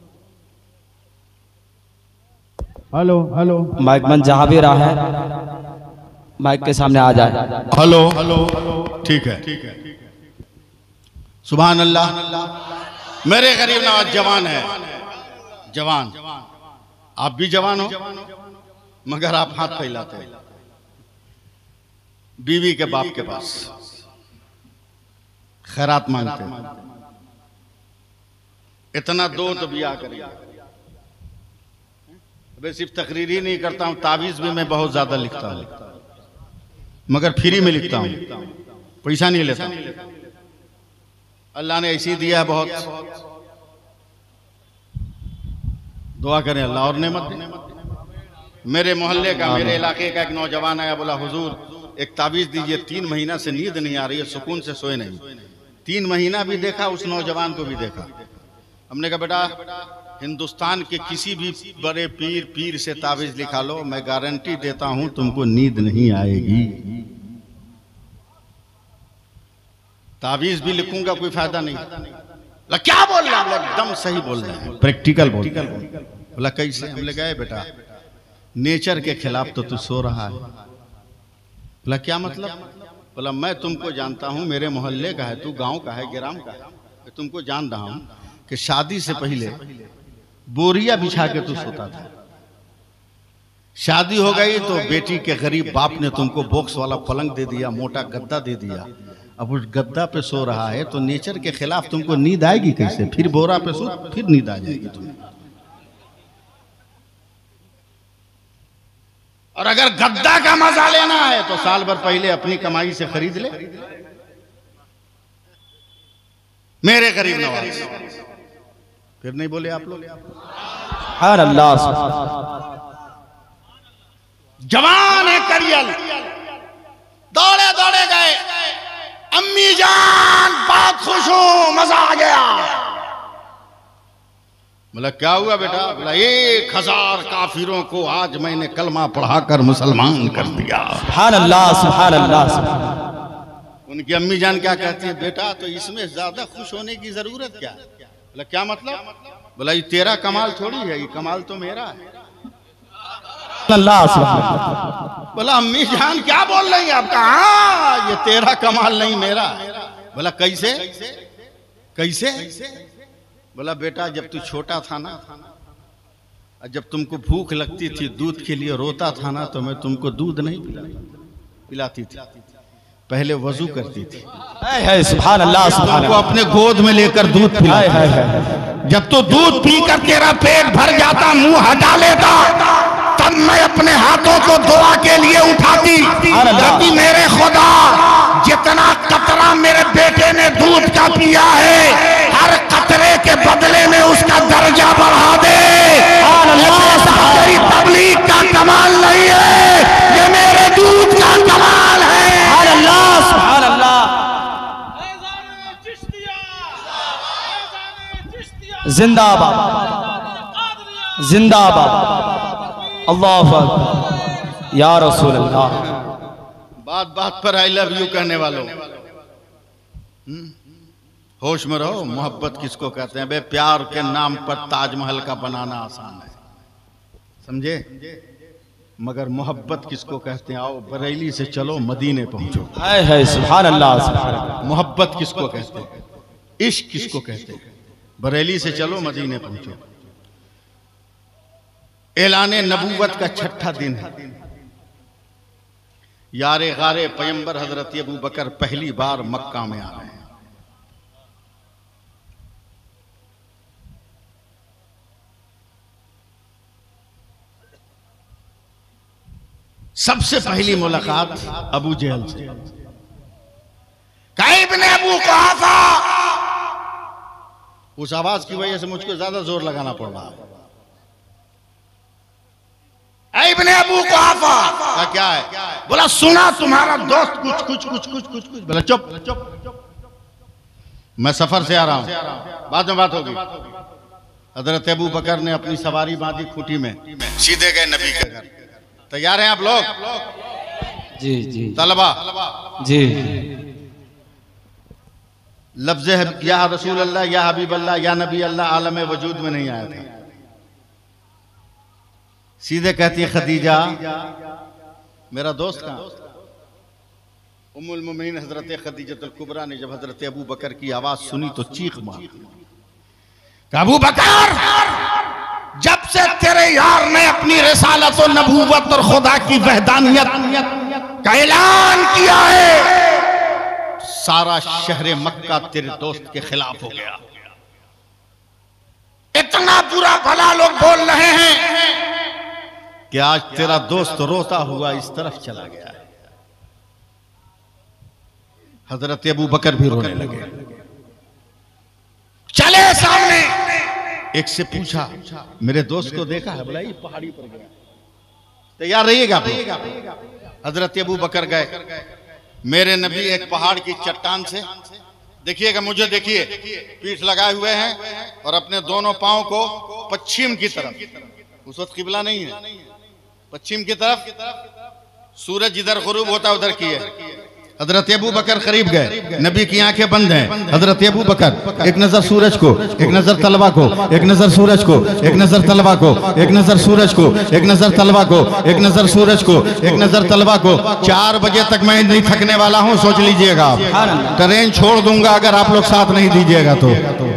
हेलो हेलो, माइक मन जहां भी रहा है माइक के सामने आ जाए। हेलो हेलो, ठीक है ठीक है। सुभान अल्लाह, मेरे गरीब नवाज जवान है, जवान। आप भी जवान हो मगर आप हाथ फैलाते हैं बीवी के बाप के पास, खैरात मांगते हैं। इतना दो तो ब्याह करेंगे। अबे सिर्फ तकरीर ही नहीं करता हूं, तावीज भी मैं बहुत ज्यादा लिखता हूं, मगर फ्री में लिखता हूं, पैसा नहीं लेता। अल्लाह ने ऐसी दिया है बहुत, दुआ करें अल्लाह और नेमत दे। मेरे मोहल्ले का, मेरे इलाके का एक नौजवान आया, बोला हुजूर एक तावीज दीजिए, 3 महीना से नींद नहीं आ रही है, सुकून से सोए नहीं। 3 महीना भी देखा, उस नौजवान को भी देखा। हमने कहा बेटा हिंदुस्तान के किसी भी बड़े पीर से तावीज लिखा लो, मैं गारंटी देता हूं तुमको नींद नहीं आएगी। तावीज भी लिखूंगा कोई फायदा नहीं। बोला क्या बोल रहा है, एकदम सही बोल रहे हैं, प्रैक्टिकल बोल। बोला कैसे, हमने कहा बेटा नेचर के खिलाफ तो तू सो रहा है। बोला क्या मतलब। बोला मैं तुमको जानता हूं, मेरे मोहल्ले का है, तू गांव का है, ग्राम का है, तुमको जान रहा हूं कि शादी से पहले बोरिया बिछा के तू सोता था। शादी हो गई तो बेटी के गरीब बाप ने तुमको बॉक्स वाला पलंग दे दिया, मोटा गद्दा दे दिया। अब उस गद्दा पे सो रहा है तो नेचर के खिलाफ तुमको नींद आएगी कैसे। फिर बोरा पे सो, फिर नींद आ जाएगी तुम्हें। और अगर गद्दा का मजा लेना है तो साल भर पहले अपनी कमाई से खरीद ले। मेरे गरीब नवाज, फिर नहीं बोले आप लोग। हर अल्लाह जवान है करियल, दौड़े दौड़े गए, अम्मी जान बहुत खुश हूं, मजा आ गया। बोला क्या हुआ बेटा। बोला 1000 काफिरों को आज मैंने कलमा पढ़ाकर मुसलमान कर दिया। सुभान अल्लाह, सुभान अल्लाह। उनकी अम्मी जान क्या कहती है, बेटा तो इसमें ज्यादा खुश होने की जरूरत क्या है। बोला क्या मतलब। बोला ये तेरा कमाल थोड़ी है, ये कमाल तो मेरा है। अल्लाह। बोला अम्मी जान क्या बोल रही है आपका, हाँ ये तेरा कमाल नहीं मेरा। बोला कैसे कैसे। बोला बेटा जब तू छोटा था ना, जब तुमको भूख लगती थी दूध के लिए रोता था ना, तो मैं तुमको दूध नहीं पिलाती थी, पहले वजू करती थी, सुभान अल्लाह, सुभान तुमको अपने गोद में लेकर दूध पिलाती। जब तो दूध पीकर तेरा पेट भर जाता, मुंह हटा लेता, तब मैं अपने हाथों को दुआ के लिए उठाती, कहती मेरे खुदा जितना कतरा मेरे बेटे ने दूध का पिया है, हर कतरे के बदले में उसका दर्जा बढ़ा दे। तेरी तबलीग का कमाल नहीं है, ये मेरे दूध का कमाल है। सुभान अल्लाह। जिंदाबाद जिंदाबाद, अल्लाह अकबर या रसूल अल्लाह। बात बात पर आई लव यू कहने वालों, होश में रहो। मोहब्बत किसको कहते हैं बे। प्यार के नाम पर ताजमहल का बनाना आसान है, समझे, मगर मोहब्बत किसको कहते हैं। आओ बरेली से चलो मदीने पहुंचो। है सुभान अल्लाह, सुभान अल्लाह। मोहब्बत किसको कहते हैं, इश्क किसको कहते हैं। बरेली से चलो मदीने पहुंचो। ऐलाने नबूवत का छठा दिन है। यारे गारे पैगंबर हजरत अबू बकर पहली बार मक्का में आ रहे हैं। सबसे पहली मुलाकात अबू जहल से। कैब ने अबू कुहाफा, उस आवाज की वजह से मुझको ज्यादा जोर लगाना पड़ रहा है। इब्ने अबू कुहाफा क्या है? बोला सुना तुम्हारा दोस्त कुछ। बोला चुप, मैं सफर से आ रहा हूं, बाद में बात होगी। हजरत अबू बकर ने अपनी सवारी बांधी खूंटी में, सीधे गए नबी के घर। तैयार हैं आप लोग? जी जी तलबा जी। लफ्ज़ या रसूल अल्लाह, या हबीब अल्लाह, या नबी अल्लाह आलम वजूद में नहीं आया था। सीधे कहती है खदीजा, मेरा दोस्त कहाँ? उम्मुल मोमिनीन हजरत खदीजतुल कुबरा ने जब हजरत अबू बकर की आवाज सुनी तो चीख मार, अबू बकर, जब से तेरे यार ने अपनी रिसालत और नबूवत और खुदा की वहदानियत का ऐलान किया है, सारा शहर मक्का तेरे दोस्त के खिलाफ हो गया। इतना बुरा भला लोग बोल रहे हैं कि आज तेरा दोस्त रोता हुआ इस तरफ चला गया है। हजरत अबू बकर भी रोने लगे। चले सामने, एक से पूछा, मेरे दोस्त को देखा है? बोला ये पहाड़ी पर गया। तैयार रहिएगा। हजरत अबू बकर गए। मेरे नबी एक पहाड़ की चट्टान से, देखिएगा, मुझे देखिए, पीठ लगाए हुए हैं और अपने दोनों पांव को पश्चिम की तरफ, उस वक्त किबला नहीं है, पश्चिम की तरफ, सूरज जिधर गुरूब होता उधर किए। हजरत अबू बकर करीब गए, नबी की आंखें बंद हैं। हजरत अबू बकर एक नजर सूरज को, एक नजर तलवा को, एक नजर सूरज को, एक नजर तलवा को, एक नजर सूरज को, एक नजर तलवा को, एक नजर सूरज को, एक नजर तलवा को। 4 बजे तक मैं नहीं थकने वाला हूं, सोच लीजिएगा आप। ट्रेन छोड़ दूंगा अगर आप लोग साथ नहीं दीजिएगा तो।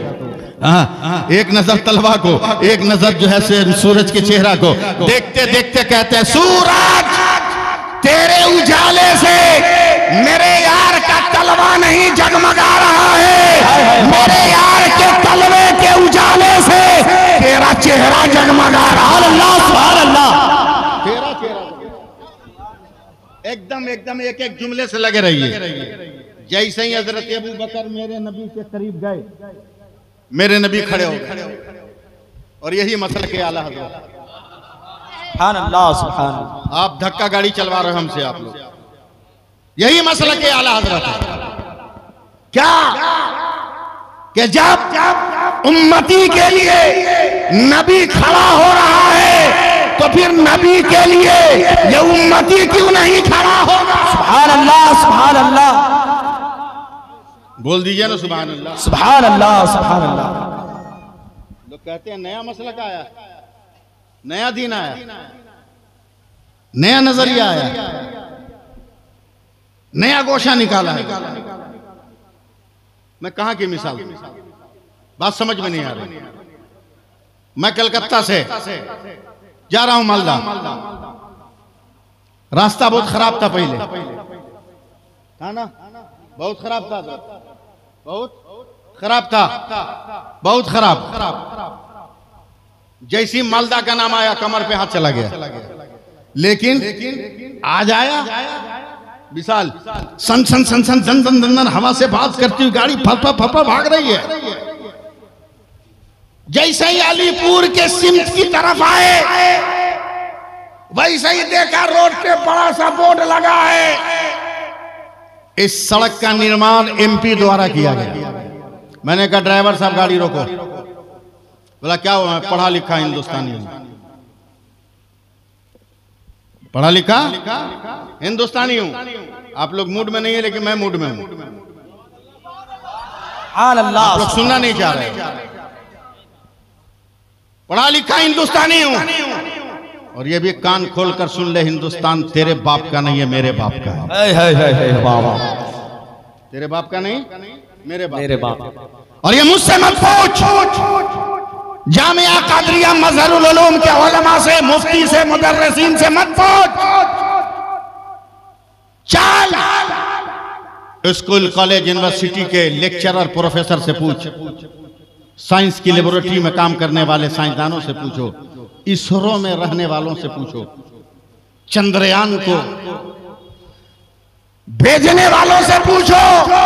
एक नजर तलवा को, एक नजर जो है सूरज के चेहरा को। देखते देखते कहते हैं, सूरज तेरे उजाले से मेरे यार का तलवा नहीं जगमगा रहा है, मेरे यार के तलवे के उजाले से तेरा चेहरा जगमगा रहा है। अल्लाह सुभान अल्लाह। तेरा चेहरा एकदम एक जुमले से लगे रहिए। जैसे ही हजरत अबू बकर मेरे नबी के करीब गए, मेरे नबी खड़े हो गए। और यही मसल के आला हजरत, सुभान अल्लाह सुभान अल्लाह। आप धक्का गाड़ी चलवा रहे हो हमसे आप लोग, यही मसला के आला हजरत है। क्या कि जब उम्मती के लिए नबी खड़ा हो रहा है तो फिर नबी के लिए ये उम्मती क्यों नहीं खड़ा होगा? सुभान अल्लाह सुभान अल्लाह। बोल दीजिए ना सुभान अल्लाह। सुभान अल्लाह सुभान अल्लाह। लोग कहते हैं नया मसला का आया, नया दीन आया, नया नजरिया आया, नया गोशा निकाला है। मैं कहां की मिसाल, बात समझ में नहीं आ रही। मैं कलकत्ता से जा रहा हूं मालदा, रास्ता बहुत खराब था पहले, था ना? बहुत खराब था, बहुत खराब था, बहुत खराब। जैसी मालदा का नाम आया कमर पे हाथ चला गया। लेकिन आज आया विशाल, सन सन सन सन दन दन दन दन हवा से बात करती हुई गाड़ी फपा फपा भाग रही है। जैसे ही अलीपुर के सिमत की तरफ आए, वैसे ही देखा रोड पे बड़ा सा बोर्ड लगा है, इस सड़क का निर्माण एमपी द्वारा किया गया। मैंने कहा ड्राइवर साहब गाड़ी रोको। बोला क्या हुआ? मैं पढ़ा लिखा हिंदुस्तानी हूं। पढ़ा लिखा हिंदुस्तानी हूं। आप लोग मूड में नहीं है लेकिन मैं मूड में हूं। सुभान अल्लाह। आप लोग सुनना नहीं चाह रहे। पढ़ा लिखा हिंदुस्तानी हूं। और ये भी कान खोल कर सुन ले, हिंदुस्तान तेरे बाप का नहीं है, मेरे बाप का है। बाबा तेरे बाप का नहीं, मेरे बाप। मेरे बाप। और ये मुझसे मत पूछ जामिया कादरिया मजहरुल उलूम के उलमा से, मुफ्ती से, मुदर्रिसीन से मत पूछ, चल स्कूल कॉलेज यूनिवर्सिटी के लेक्चरर प्रोफेसर से पूछ, साइंस की लेबोरेटरी में काम करने वाले साइंसदानों से पूछो, इसरो में रहने वालों से पूछो, चंद्रयान को भेजने वालों से पूछो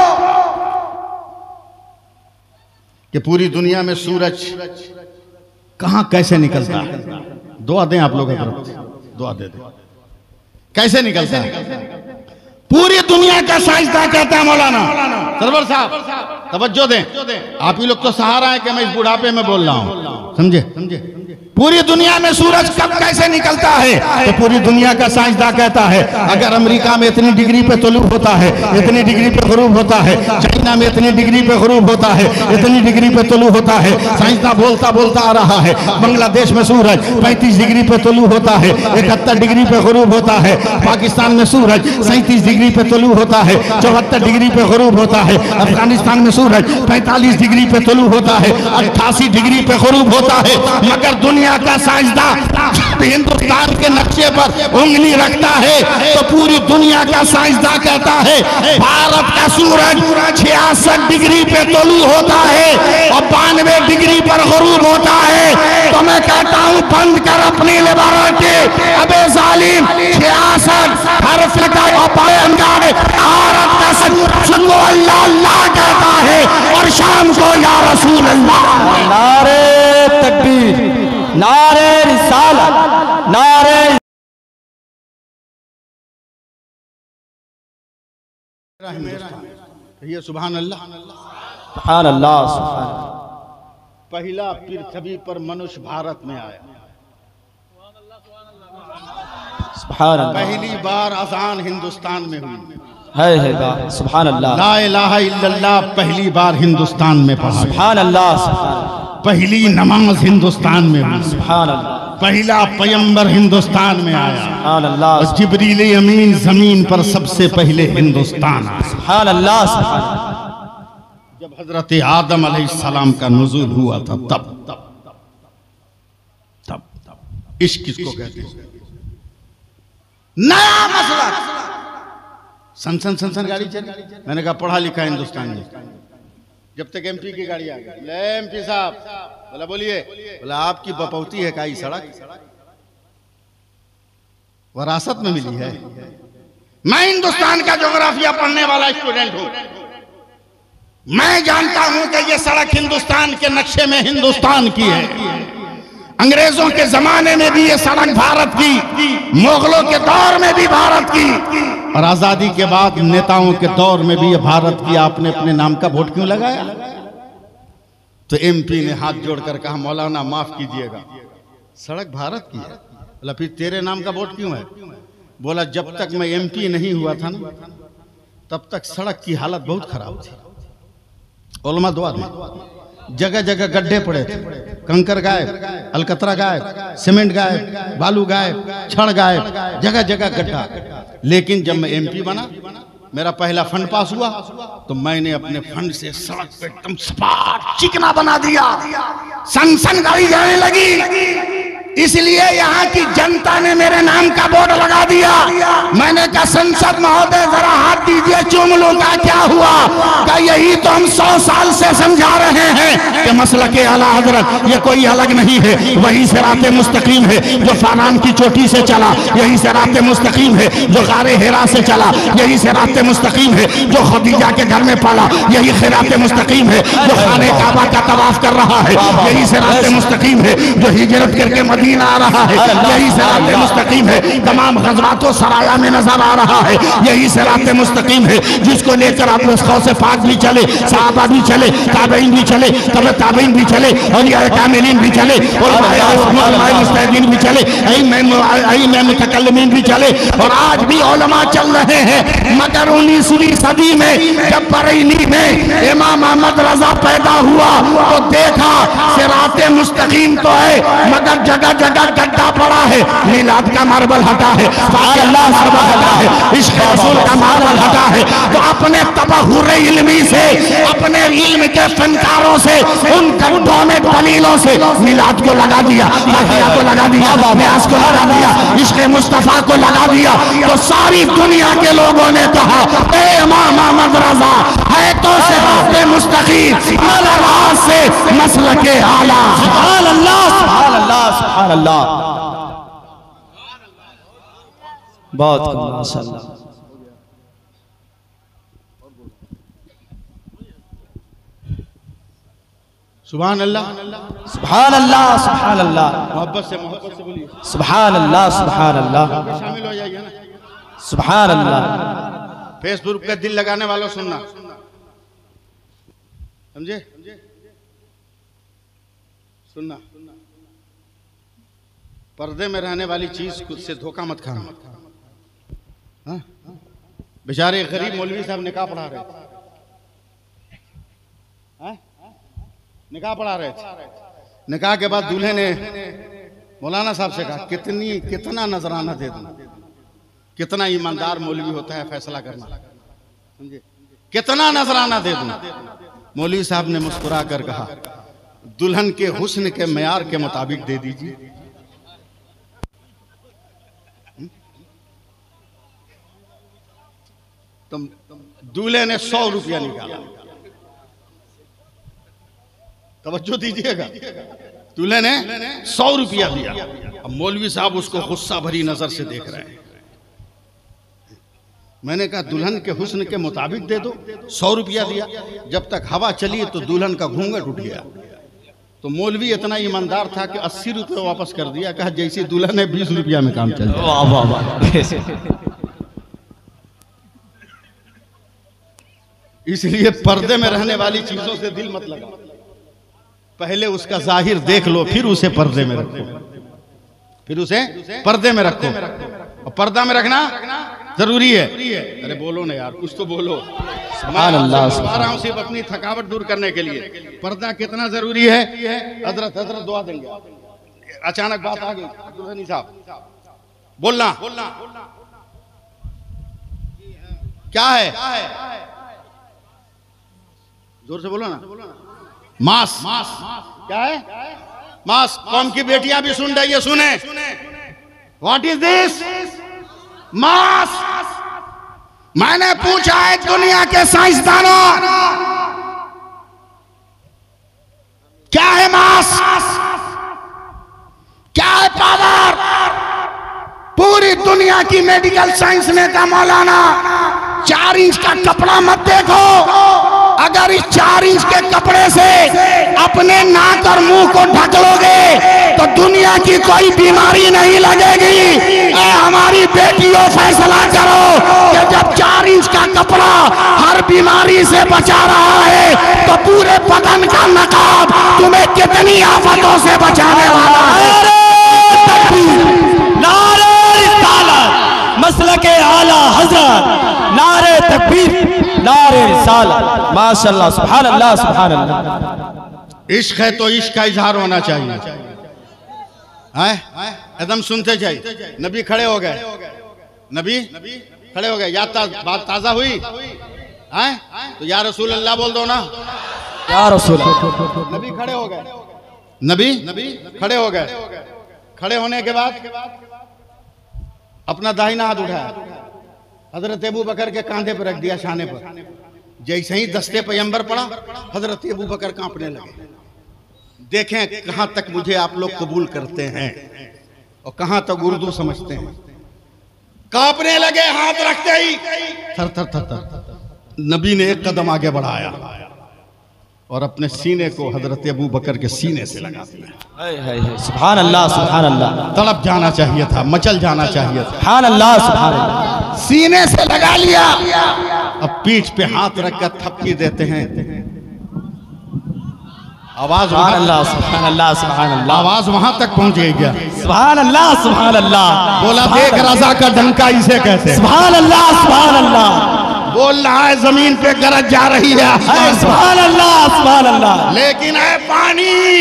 कि पूरी दुनिया में सूरज कहां कैसे निकलता है। दुआ दें आप लोग, दुआ दे दें, कैसे निकलता है। पूरी दुनिया का साइंसदान कहता है मौलाना सरवर साहब तवज्जो दें, आप ही लोग तो सहारा है कि मैं इस बुढ़ापे में बोल रहा हूं, समझे। पूरी दुनिया में सूरज कब कैसे निकलता है, तो पूरी दुनिया का साइंसदान कहता है अगर अमेरिका में इतनी डिग्री पे तुलू होता है, इतनी डिग्री पे गुरूब होता है, चाइना में इतनी डिग्री पे गुरूब होता है, इतनी डिग्री पे तुलू होता है, साइंसदान बोलता बोलता आ रहा है। बांग्लादेश में सूरज 35 डिग्री पे तुलू होता है, 71 डिग्री पे गुरूब होता है। पाकिस्तान में सूरज 37 डिग्री पे तुलू होता है, 74 डिग्री पे गुरूब होता है। अफगानिस्तान में सूरज 45 डिग्री पे तुलू होता है, 88 डिग्री पे गुरूब होता है। मगर दुनिया का साइंसदान हिंदुस्तान के नक्शे पर उंगली रखता है तो पूरी दुनिया का साइंसदान कहता है भारत का सूरज 66 डिग्री पे तुलू होता है और 92 डिग्री पर गुरूब होता है। तो मैं कहता हूं बंद कर अपनी लेबोरेटरी, अबे जालिम 66 हर्फ का भारत का सुनो अल्लाह अल्लाह कहता है और शाम को या रसूल अल्लाह। नारे तकबीर, नारे रिसालत, नारे ये सुभान अल्लाह। सुभान अल्लाह, सुभान अल्लाह। पहला पृथ्वी पर मनुष्य भारत में आया, सुभान अल्लाह। पहली बार अजान हिंदुस्तान में हुई, है बात, सुभान अल्लाह। ला इलाहा इल्लल्लाह पहली बार हिंदुस्तान में पढ़ा, सुभान अल्लाह, सुभान पहली नमाज हिंदुस्तान में हुई, सुभान अल्लाह, पहला पैगंबर हिंदुस्तान में आया, सुभान अल्लाह, और जिब्रील अमीन जमीन पर सबसे पहले हिंदुस्तान आया। सुभान अल्लाह, सुभान अल्लाह। जब हजरत आदम अलैहिस्सलाम का नुज़ूल हुआ था तब इश्क किसको कहते हैं? नया मसला, सन गाड़ी चली। मैंने कहा पढ़ा लिखा हिंदुस्तान में, जब तक एमपी की गाड़ी आ गई, ले एमपी साहब, बोला बोलिए, बोला आपकी बपौती है काई सड़क वरासत में मिली है। मैं हिंदुस्तान का ज्योग्राफिया पढ़ने वाला स्टूडेंट हूं, मैं जानता हूं कि ये सड़क हिंदुस्तान के नक्शे में हिंदुस्तान की है। अंग्रेजों के जमाने में भी ये सड़क भारत की, मुगलों के दौर में भी भारत की, और आजादी के बाद नेताओं के दौर में भी ये भारत की। आपने अपने नाम का वोट क्यों लगाया? तो एमपी ने हाथ जोड़कर कहा मौलाना माफ कीजिएगा, सड़क भारत की है। बोला फिर तेरे नाम का वोट क्यों है? बोला जब तक मैं एमपी नहीं हुआ था ना तब तक सड़क की हालत बहुत खराब थी। उलमा दुआ दें, जगह जगह गड्ढे पड़े थे, कंकर गायब, अलकतरा गायब, सीमेंट गायब, बालू गायब, छड़ गायब, जगह जगह गड्ढा। लेकिन जब मैं एमपी बना, मेरा पहला फंड पास हुआ, तो मैंने अपने फंड से सड़क पे एकदम सपाट चिकना बना दिया, सन गाड़ी जाने लगी। इसलिए यहाँ की जनता ने मेरे नाम का बोर्ड लगा दिया। मैंने कहा संसद महोदय जरा हाथ दीजिए, चूम लूं का क्या हुआ? का यही तो हम 100 साल से समझा रहे हैं कि मसला के आला हजरत ये कोई अलग नहीं है, वही सिराते मुस्तकीम है जो फानान की चोटी से चला, यही सिराते मुस्तकीम है जो गारे हेरा से चला, यही सिराते मुस्तकीम है जो खदीजा के घर में पड़ा, यही सिराते मुस्तकीम है जो खाने काबा का तवाफ कर रहा है, यही सिराते मुस्तकीम है जो हिजरत करके मदीना आ रहा है, यही सिराते मुस्तकीम है तमाम गज़वातो सराया में नजर आ रहा है, यही सिराते मुस्तकीम है जिसको लेकर आप से पाक भी चले, सहाबा भी चले, ताबईन भी चले, तब ताबईन भी चले, और ये कामिलीन भी चले, और मुस्तहिदीन भी चले, मुतकल्लिमीन भी चले, और आज भी उलमा चल रहे हैं। मगर 19वीं सदी में जब बरेली में इमाम अहमद रजा पैदा हुआ तो देखा सिराते मुस्तकीम तो है मगर जगह जगह गड्ढा पड़ा है, मिलाद का मार्बल हटा है, मार्बल हटा है, इश्क़ रसूल का मार्बल हटा है। तो अपने तबहुर इल्मी बेरहमी से, अपने इल्म के फनकारों से, उन गड्ढों में दलीलों से मिलाद को लगा दिया, हदिया को लगा दिया, न्यास को लगा दिया, इश्क़ मुस्तफ़ा को लगा दिया। तो सारी दुनिया के लोगों ने कहा ए इमाम अहमद रज़ा है तो सिरात मुस्तक़ीम अलराज से मसलके आला। सुभान अल्लाह, सुभान अल्लाह, सुभान अल्लाह। बहुत कम, माशाअल्लाह। सुभान अल्लाह, सुभान अल्लाह, सुभान अल्लाह। मोहब्बत से बोलिए सुभान अल्लाह, सुभान अल्लाह, शामिल हो जाइए ना। सुभान अल्लाह। फेसबुक पे दिल लगाने वालों सुनना, समझे? सुनना, पर्दे में रहने वाली चीज खुद से धोखा मत खाना। हाँ? बेचारे गरीब मौलवी साहब निकाह पढ़ा रहे थे, हाँ? निकाह पढ़ा रहे थे। निकाह के बाद दूल्हे ने मौलाना साहब से कहा कितना नजराना दे दूं, कितना ईमानदार मौलवी होता है फैसला करना, समझे? कितना नजराना दे दूं? मौलवी साहब ने मुस्कुरा कर कहा दुल्हन के हुस्न के मेयार के मुताबिक दे दीजिए। तुम दूल्हे ने 100 रुपया निकाला, तवज्जो दीजिएगा, दूल्हे ने 100 रुपया दिया। अब मौलवी साहब उसको गुस्सा भरी नजर से देख रहे हैं। मैंने कहा दुल्हन के हुस्न के मुताबिक दे दो, 100 रुपया दिया। जब तक हवा चली तो दुल्हन का घूंघट उठ गया। तो मौलवी इतना ईमानदार था कि 80 रुपये वापस कर दिया। कहा जैसे दुल्हन है 20 रुपया में काम चल जाए। वाह वाह वाह। इसलिए पर्दे में रहने वाली चीजों से दिल मत लगा, पहले उसका जाहिर देख लो, फिर उसे पर्दे में रखो, फिर उसे पर्दे में रखो। और पर्दा में रखना जरूरी है। अरे बोलो ना यार, कुछ तो बोलो। सुभान अल्लाह, आ रहा हूं सिर्फ अपनी थकावट दूर करने के लिए। पर्दा कितना जरूरी है। हजरत दुआ देंगे। अचानक बात आ गई, दुल्हनी साहब बोलना क्या है, जोर से बोलो ना। मास क्या है? मास। कौम की बेटियां भी सुन रही है, सुने। What is this? मास। मैंने पूछा है दुनिया के साइंसदानों, क्या है मास, क्या है पावर? पूरी दुनिया की मेडिकल साइंस ने कहा मौलाना 4 इंच का कपड़ा मत देखो, अगर इस 4 इंच के कपड़े से अपने नाक और मुंह को ढक लोगे तो दुनिया की कोई बीमारी नहीं लगेगी। हमारी बेटियों फैसला करो कि जब 4 इंच का कपड़ा हर बीमारी से बचा रहा है तो पूरे बदन का नकाब तुम्हें कितनी आफतों से बचाने वाला है। नारे रिसालत, मसलके आला हज़रत, नारे तकबीर, नारे रिसालत। माशाअल्लाह, सुभान अल्लाह, सुभान अल्लाह। इश्क है तो इश्क का इजहार होना चाहिए, है एकदम सुनते जाइए। नबी खड़े हो गए, नबी खड़े हो गए। याद बात ताजा हुई है तो या रसूल अल्लाह बोल दो ना। या रसूल। नबी खड़े हो गए, नबी खड़े हो गए। खड़े होने के बाद अपना दाहिना हाथ उठाया, हजरत अबू बकर के कांधे पर रख दिया, शाने पर। जैसे ही दस्ते पैगंबर पड़ा, हजरत अबू बकर कांपने लगे। देखें कहां तक मुझे आप लोग कबूल करते हैं और कहां तक उर्दू समझते हैं। कांपने लगे, हाथ रखते ही थर थर थर थर। नबी ने एक कदम आगे बढ़ाया और अपने सीने को हजरत अबू बकर के सीने से लगा दिया। सुभान अल्लाह, सुभान अल्लाह। तड़प जाना चाहिए था, मचल जाना चाहिए था। सुभान अल्लाह, सुभान अल्लाह। सीने से लगा लिया। अब पीठ पे हाथ रखकर थपकी देते हैं। आवाज सुभान अल्लाह, सुभान अल्लाह, सुभान अल्लाह। आवाज वहां तक पहुंच गई क्या? सुभान अल्लाह, सुभान अल्लाह। बोला देख रजा का डंका इसे कहते हैं। सुभान अल्लाह, सुभान अल्लाह। बोल रहा है जमीन पे गरज जा रही है। सुभान अल्लाह, सुभान अल्लाह। लेकिन है पानी,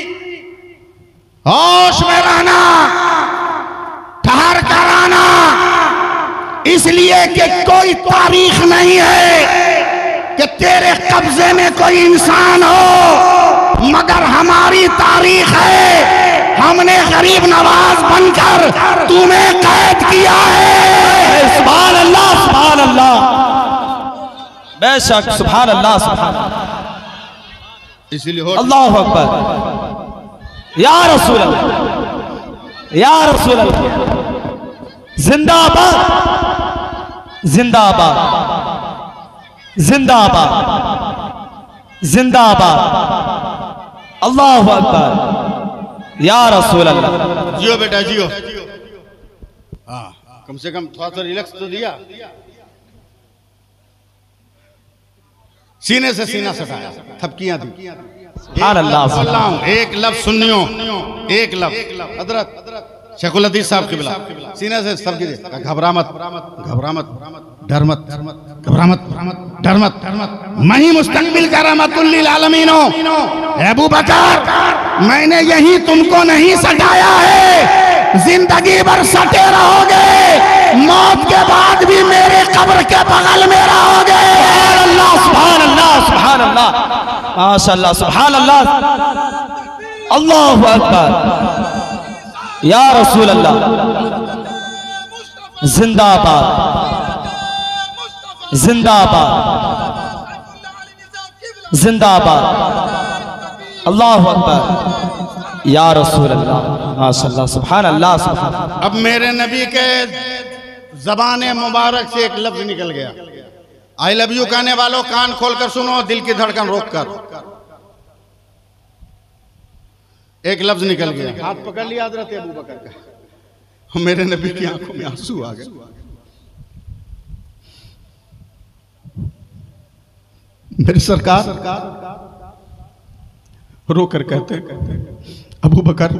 होश में रहना, ठहर कर आना, इसलिए कि कोई तारीख नहीं है कि तेरे कब्जे में कोई इंसान हो, मगर हमारी तारीख है हमने गरीब नवाज बनकर तुम्हें कैद किया है। सुभान अल्लाह, सुभान अल्लाह, बेशक सुभान अल्लाह, सुभान अल्लाह। इसलिए अल्लाह अकबर, या रसूल अल्लाह, या रसूल अल्लाह, जिंदाबाद, जिंदाबाद, जिंदाबाद, जिंदाबाद, अल्लाह अकबर, या रसूल अल्लाह। जियो बेटा जियो। हाँ, कम से कम थोड़ा सा रिलैक्स तो दिया। सीने से सीना सटाया, थपकियां दी। सुभान अल्लाह, बोल रहा हूं, एक लफ्ज सुनियो, एक लफ्ज। हजरत शेखुल हदीस साहब किबला सीने से सबकी दे, घबरा मत, घबरा मत, डर मत, घबरा मत, डर मत, मैं ही मुस्तकबिल का रहमतुल लिल आलमीन हूं। अबू बकर, मैंने यही तुमको नहीं सटाया है, जिंदगी भर सटे रहोगे, मौत के बाद भी मेरे कब्र के बगल में रहोगे। सुभान अल्लाह, सुभान अल्लाह, माशाअल्लाह, सुभान अल्लाह, अल्लाहु अकबर, या रसूल अल्लाह, जिंदाबाद, जिंदाबाद, जिंदाबाद, अल्लाहु अकबर, या रसूल अल्लाह, माशाअल्लाह, सुभान अल्लाह, सुभान अल्लाह। अब मेरे नबी के ज़बान मुबारक से एक लफ्ज निकल गया। आई लव यू कहने वालों कान खोलकर सुनो, दिल की धड़कन रोक कर। एक लफ्ज निकल गया, हाथ पकड़ लिया हजरत अबू बकर का, मेरे नबी की आंखों में आंसू आ गए। मेरे सरकार रोकर कहते अबू बकर,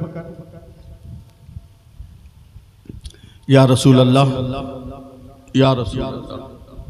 या रसूल अल्लाह, या रसूल अल्लाह।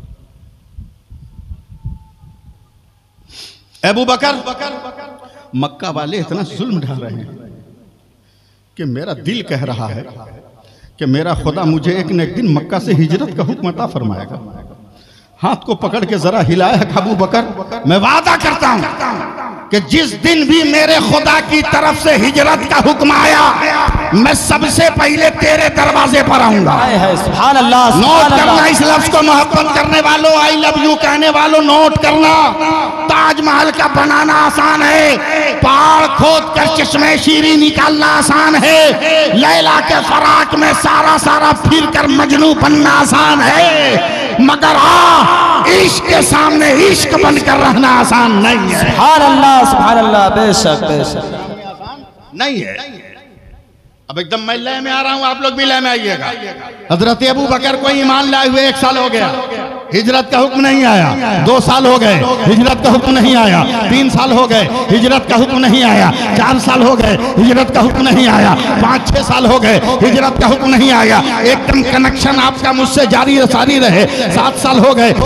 अबू बकर, मक्का वाले इतना जुल्म ढा रहे हैं कि मेरा दिल कह रहा है कि मेरा खुदा मुझे एक न एक दिन मक्का से हिजरत का हुक्म अता फरमाएगा। हाथ को पकड़ के जरा हिलाया अबू बकर, मैं वादा करता हूं कि जिस दिन भी मेरे खुदा की तरफ से हिजरत का हुक्म आया, मैं सबसे पहले तेरे दरवाजे पर आऊंगा। सुभान अल्लाह, नोट करना इस लफ्ज को, मोहब्बत करने वालों, आई लव यू कहने वालों, नोट करना। ताजमहल का बनाना आसान है, पहाड़ खोद कर चश्मे शीरी निकालना आसान है, लैला के फराक में सारा सारा फिर कर मजनू बनना आसान है, मगर इश्क के सामने इश्क बनकर रहना आसान नहीं है। सुभान अल्लाह, सुभान अल्लाह, बेशक बेशक नहीं है। अब एकदम मैं लय में आ रहा हूं, आप लोग भी लय में आइएगा। हजरत अबू बकर को ईमान लाए हुए 1 साल हो गया, हिजरत का हुक्म नहीं आया। 2 साल हो गए, हिजरत का हुक्म नहीं आया। 3 साल हो गए, हिजरत का हुक्म नहीं आया। 4 साल हो गए, हिजरत का हुक्म नहीं आया। 5-6 साल हो गए, हिजरत का हुक्म नहीं आया। एकदम कनेक्शन आपका मुझसे जारी सारी रहे। 7 साल हो गए,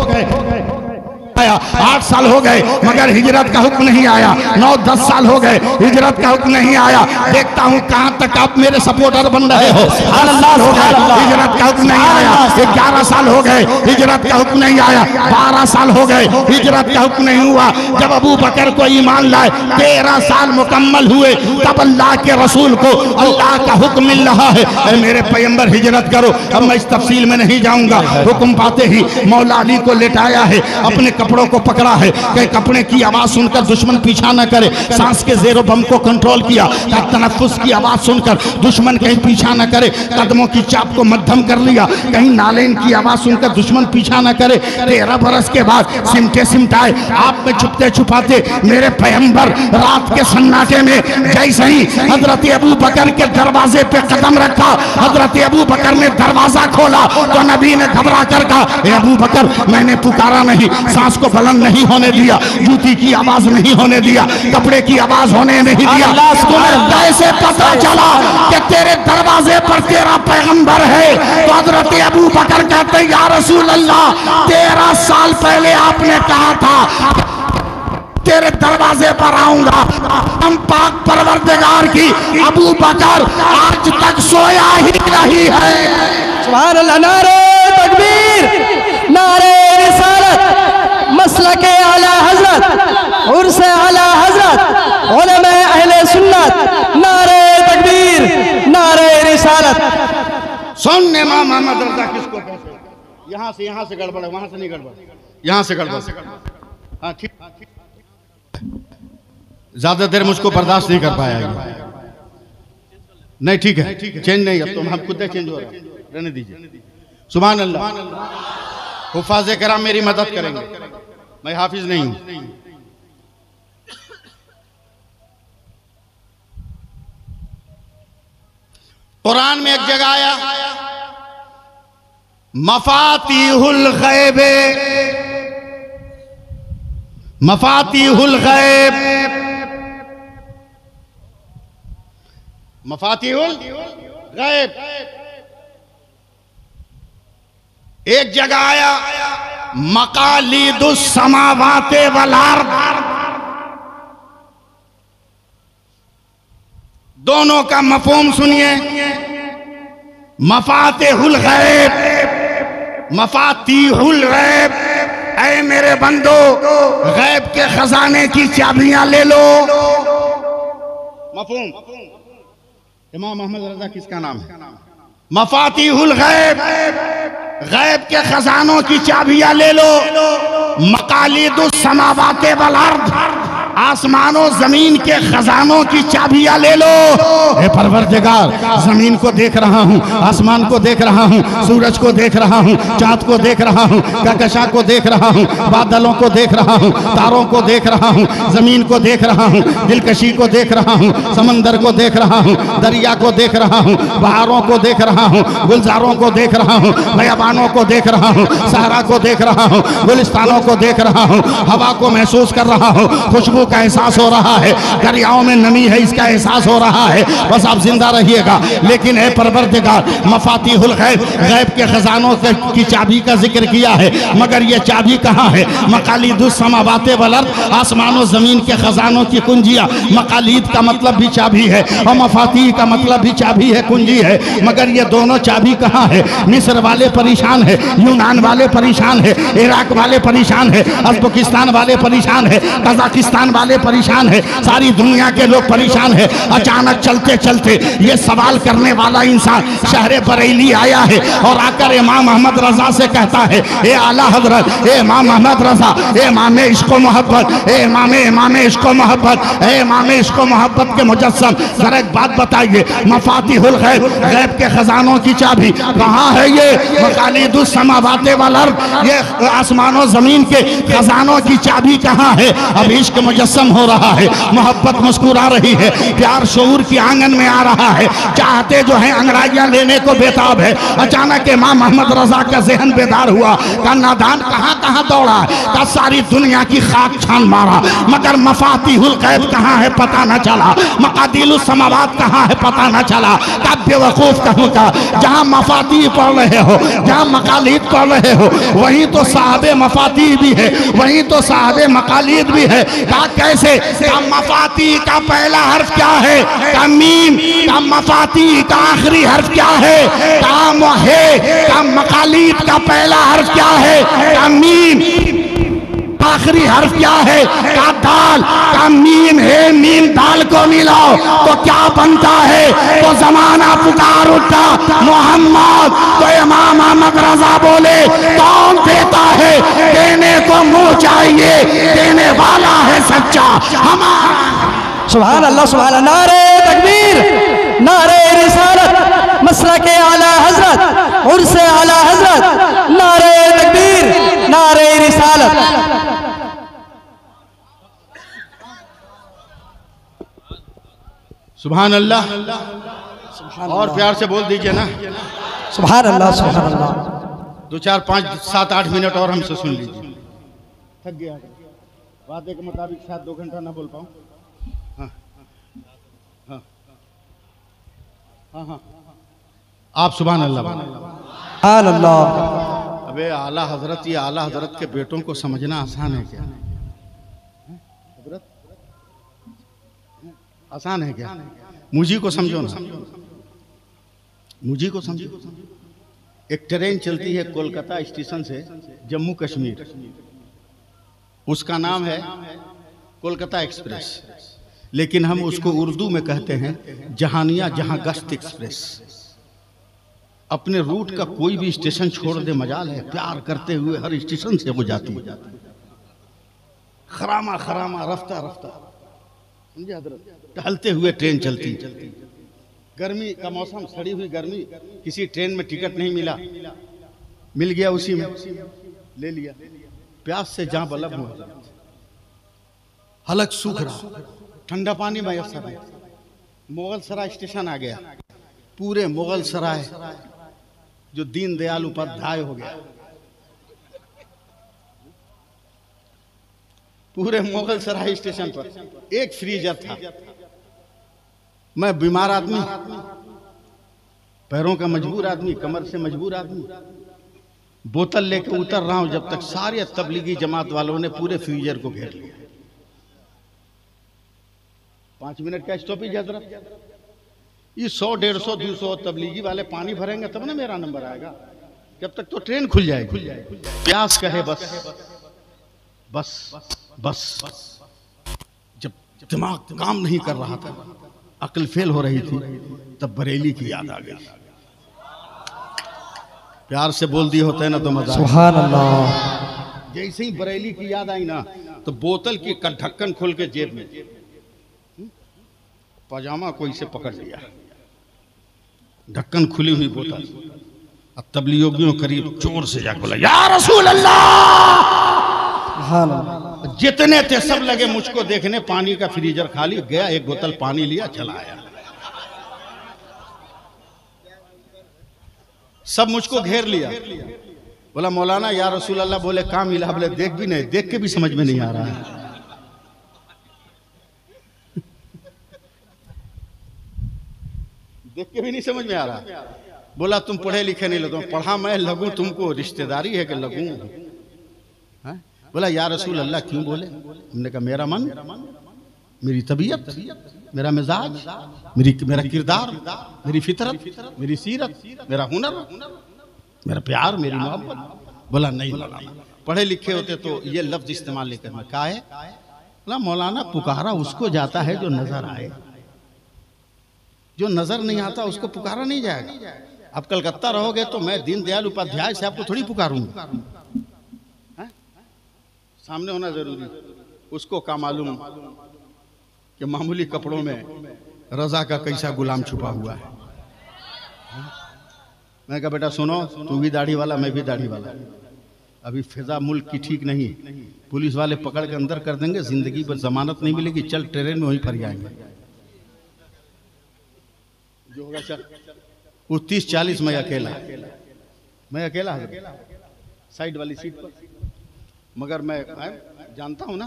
8 साल हो गए, मगर हिजरत का हुक्म नहीं आया। 9-10 साल हो गए, हिजरत का हुक्म नहीं आया। देखता हूं कहां तक आप मेरे सपोर्टर बन रहे हो। 8 साल हो गए, हिजरत का हुक्म नहीं आया। 11 साल हो गए, हिजरत का हुक्म नहीं आया। 12 साल हो गए, हिजरत का हुक्म नहीं हुआ। जब अबू बकर को ईमान लाए 13 साल मुकम्मल हुए, तब अल्लाह के रसूल को अल्लाह का हुक्म मिल रहा है, मेरे पैगंबर हिजरत करो। अब मैं इस तफसील में नहीं जाऊंगा। हुक्म पाते ही मौला अली को लेटाया है, अपने कपड़ों को पकड़ा है कि कपड़े की आवाज सुनकर दुश्मन पीछा न करे। सांस के जेरो बम को कंट्रोल किया, तनफ्फुस की आवाज सुनकर दुश्मन कहीं पीछा न करे। कदमों की चाप को मध्यम कर लिया, कहीं नालेन की आवाज सुनकर दुश्मन पीछा न करे। 13 बरस के बाद सिमटे सिमटाए आप में छुपते छुपाते मेरे पैगंबर रात के सन्नाटे में जैसे ही हजरत अबू बकर के दरवाजे पे कदम रखा, हजरत अबू बकर ने दरवाजा खोला तो नबी ने घबरा कर कहा, अबू बकर मैंने पुकारा नहीं, सांस को बुलंद नहीं होने दिया, जूती की आवाज नहीं होने दिया, कपड़े की आवाज होने नहीं दिया। तुम्हें कैसे पता चला कि तेरे दरवाजे पर तेरा पैगंबर है? तो हजरत अबू बकर कहते या रसूल अल्लाह, 13 साल पहले आपने कहा था तेरे दरवाजे पर आऊंगा। हम पाक परवरदिगार की अबू बकर आज तक सोया ही नहीं है। सुभान अल्लाह, नारे तकबीर, नारे रिसालत, मसलक आला हजरत उर्स आला हजरत उलमा अहले सुन्नत नारे तकबीर नारे रिसालत। सुन इमाम मोहम्मद रजा किसको कहते हैं? यहाँ से गड़बड़ है, वहां से नहीं गड़बड़, यहाँ से गड़बड़। हाँ ठीक, ज्यादा देर मुझको बर्दाश्त नहीं कर पाया। नहीं ठीक है, चेंज नहीं, अब तो हम खुद चेंज हो रहा है, रहने दीजिए। सुभान अल्लाह। हुफाज़े कराम मेरी मदद करेंगे, मैं हाफिज नहीं हूं। कुरान में एक जगह आया, मफातीहुल गैब, मफातीहुल गैब, मफातीहुल गैब। एक जगह आया मकालिदुस समावाते वल अर्द, दोनों का मफहूम सुनिए। मफातिहुल गैब, मफातीहुल गैब, ऐ मेरे बंदो गैब के खजाने की चाबियां ले लो। मफहूम। इमाम मोहम्मद रजा किसका नाम है? मफातीहुल गैब, गैब के खजानों की चाबियां ले लो। मकालिदुस समावाते वल अर्द, आसमानों जमीन के खजानों की चाबियां ले लो। हे परवरदिगार, जमीन को देख रहा हूँ, आसमान को देख रहा हूँ, सूरज को देख रहा हूँ, चांद को देख रहा हूँ, कहकशां को देख रहा हूँ, बादलों को देख रहा हूँ, तारों को देख रहा हूँ, जमीन को देख रहा हूँ, दिलकशी को देख रहा हूँ, समंदर को देख रहा हूँ, दरिया को देख रहा हूँ, बहारों को देख रहा हूँ, गुलजारों को देख रहा हूँ, बयाबानों को देख रहा हूँ, सहरा को देख रहा हूँ, गुलिस्तानों को देख रहा हूँ, हवा को महसूस कर रहा हूँ, खुशबू का एहसास हो रहा है, दरियाओं में नमी है इसका एहसास हो रहा है। बस आप जिंदा रहिएगा। लेकिन ए परवरदिगार, मफातीहुल गैब, गैब के खजानों की चाबी का जिक्र किया है, मगर ये चाबी कहाँ है? मकालिदुस समावाते वल अर्द, आसमानों जमीन के खजानों की कुंजियां। मकालिद का मतलब भी चाबी है और मफाती का मतलब भी चाबी है, कुंजी है, मगर ये दोनों चाबी कहाँ है? मिस्र वाले परेशान है, यूनान वाले परेशान है, इराक वाले परेशान है, उज़्बेकिस्तान वाले परेशान है, कजाकिस्तान वाले परेशान है, सारी दुनिया के लोग परेशान है। अचानक चलते चलते ये सवाल करने वाला इंसान शहर बरेली आया है और आकर इमाम मोहम्मद रजा से कहता है, ए आला हजरत, ए इमाम मोहम्मद रजा, ए इमाम इश्क मोहब्बत, ए इमाम इश्क मोहब्बत, ए इमाम इश्क मोहब्बत के मुजस्सम, जरा एक बात बताइए, मफातीहुल गैब, गैब के खजानों की चाबी कहाँ है? ये मकालिदुस समावाते वल अर्द, ये आसमानों जमीन के खजानों की चाबी कहाँ है? अब इश्क मुजस्सम हो रहा है, मोहब्बत मुस्कुरा रही है, प्यार शऊर की आंगन में आ रहा है, चाहते जो है अंगड़ाइयां लेने को बेताब है। अचानक इमाम मोहम्मद रजा का जहन बेदार हुआ, का नादान कहाँ कहाँ दौड़ा, का सारी दुनिया की खाक छान मारा, मगर मफातीहुल गैब कहाँ है पता न चला, मकादिलुस समावात कहाँ है पता न चला। का बेवकूफ कहूँ का, जहाँ मफाती पढ़ रहे हो, जहाँ मकालिद पढ़ रहे हो, वहीं तो साहबे मफाती भी है, वहीं तो साहबे मकालिद भी है। का कैसे? का मफाती का पहला हर्फ क्या है? का मीम। का मफाती का आखिरी हर्फ क्या है? काम है। का मकालिद का पहला हर्फ क्या है? का मीम। आखिरी हर्फ क्या है? का दाल। का मीम है, मीम दाल को मिलाओ तो क्या बनता है? तो जमाना पुकार उठा मोहम्मद, तो इमाम मोहम्मद रजा बोले, कौन देता है? देने को मुंह चाहिए, देने वाला है सच्चा हमारा। सुभान अल्लाह, सुभान अल्लाह। नारे तकबीर नारे रिसालत, मसलक आला हजरत उर्स आला हजरत, नारे तकबीर नारे रिसालत। सुभान अल्लाह। और प्यार से बोल दीजिए ना, सुभान अल्लाह, सुभान अल्लाह। 2 4 5 7 8 मिनट और हमसे सुन लीजिए। थक गया, वादे के मुताबिक शायद 2 घंटा ना बोल पाऊँ। हाँ हाँ हाँ हाँ, आप सुभान अल्लाह। सुभान अल्लाह। अबे आला हजरत, ये आला हजरत के बेटों को समझना आसान है क्या? हजरत आसान है क्या? मुझी को समझो ना, मुझी को समझो। एक ट्रेन चलती है कोलकाता स्टेशन से जम्मू कश्मीर, उसका नाम है कोलकाता एक्सप्रेस, लेकिन हम उसको उर्दू में कहते हैं जहानिया जहां गश्त एक्सप्रेस। अपने रूट का कोई भी स्टेशन छोड़ दे मजाल है, प्यार करते हुए हर स्टेशन से वो जाती है, खरामा खरामा रफ्ता रफ्ता, समझे हजरत, टहलते हुए ट्रेन चलती। गर्मी का मौसम, सड़ी हुई गर्मी, किसी ट्रेन में टिकट नहीं मिला, मिल गया उसी में, ले लिया। प्यास से जहां बलब हुआ, हलक सूख रहा, ठंडा पानी मैसर है। मुगल सराय स्टेशन आ गया, पूरे मुगल सराय जो दीनदयाल उपाध्याय हो गया, पूरे मुगल सराय स्टेशन पर एक फ्रीजर था। मैं बीमार आदमी, पैरों का मजबूर आदमी, कमर से मजबूर आदमी, बोतल लेके उतर रहा हूं, जब तक सारे तबलीगी जमात वालों ने पूरे फ्रीजर को घेर लिया। 5 मिनट का स्टॉपेज हजरत, ये 100, 150, 200 तबलीगी वाले पानी भरेंगे तब ना मेरा नंबर आएगा, जब तक तो ट्रेन खुल जाएगी। प्यास कहे बस बस बस बस। जब दिमाग काम नहीं कर रहा था, अक्ल फेल हो रही थी, तब बरेली की याद आ गई। प्यार से बोल दिए होते हैं ना तो मजा। सुभान अल्लाह। जैसे ही बरेली की याद आई ना, तो बोतल की ढक्कन खोल के जेब में, पजामा कोई से पकड़ लिया, ढक्कन खुली हुई बोतल, अब तबलीगियों करीब जोर से जाकर बोला, या रसूल अल्लाह। जितने थे सब लगे मुझको देखने, पानी का फ्रीजर खाली गया, एक बोतल पानी लिया, चला आया। सब मुझको घेर लिया, बोला मौलाना या रसूल अल्लाह। बोले काम मिला? बोले देख भी नहीं, देख के भी समझ में नहीं आ रहा है। देख के भी नहीं समझ में आ रहा। बोला तुम पढ़े लिखे नहीं लगो। पढ़ा मैं लगूं तुमको, रिश्तेदारी है कि लगूं? बोला या रसूल अल्लाह क्यों? बोले हमने कहा मेरा मन, मेरी तबीयत, मेरा मिजाज, मेरा किरदार, मेरी फितरत, मेरी सीरत, मेरा हुनर, मेरा प्यार, मेरी मोहब्बत। बोला नहीं मौलाना, पढ़े लिखे होते तो ये लफ्ज इस्तेमाल नहीं करना। कहा है? बोला मौलाना पुकारा उसको जाता है जो नजर आए, जो नजर नहीं आता उसको पुकारा नहीं जाएगा। अब कलकत्ता रहोगे तो मैं दीनदयाल उपाध्याय से आपको थोड़ी पुकारूंगा, सामने होना जरूरी। उसको का मालूम कि मामूली कपड़ों में रजा का कैसा गुलाम छुपा हुआ है। मैं कहा बेटा सुनो, तू भी दाढ़ी वाला, मैं भी दाढ़ी वाला, अभी फिजा मुल्क की ठीक नहीं, पुलिस वाले पकड़ के अंदर कर देंगे, जिंदगी पर जमानत नहीं मिलेगी, चल ट्रेन में वहीं पर जाएंगे। जो होगा चल। वो 30-40 मैं अकेला साइड वाली सीट पर, मगर मैं जानता हूं ना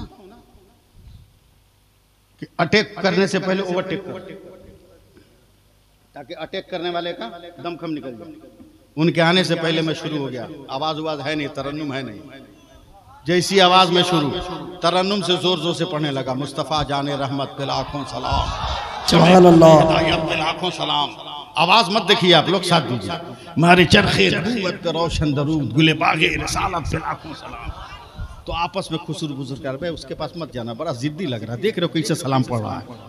कि अटैक करने से पहले ओवरटेक कर, ताकि अटैक करने वाले का दमखम निकल जाए। उनके आने से पहले मैं शुरू हो गया। आवाज है नहीं, तरन्नुम है नहीं। जैसी आवाज में शुरू, तरन्नुम से जोर जोर से पढ़ने लगा, मुस्तफा जाने रहमत पे लाखों सलाम, सुभान अल्लाह, पे लाखों सलाम। आवाज मत देखिए आप लोग, साथ दीजिए। मारे चरखे नबूवत पे रोशन दरूद, गुले बागे रिसालत पे लाखों सलाम। तो आपस में खुसर बुजुर कर रहे, उसके पास मत जाना, बड़ा जिद्दी लग रहा है, देख रहे हो कैसे सलाम पढ़ रहा है,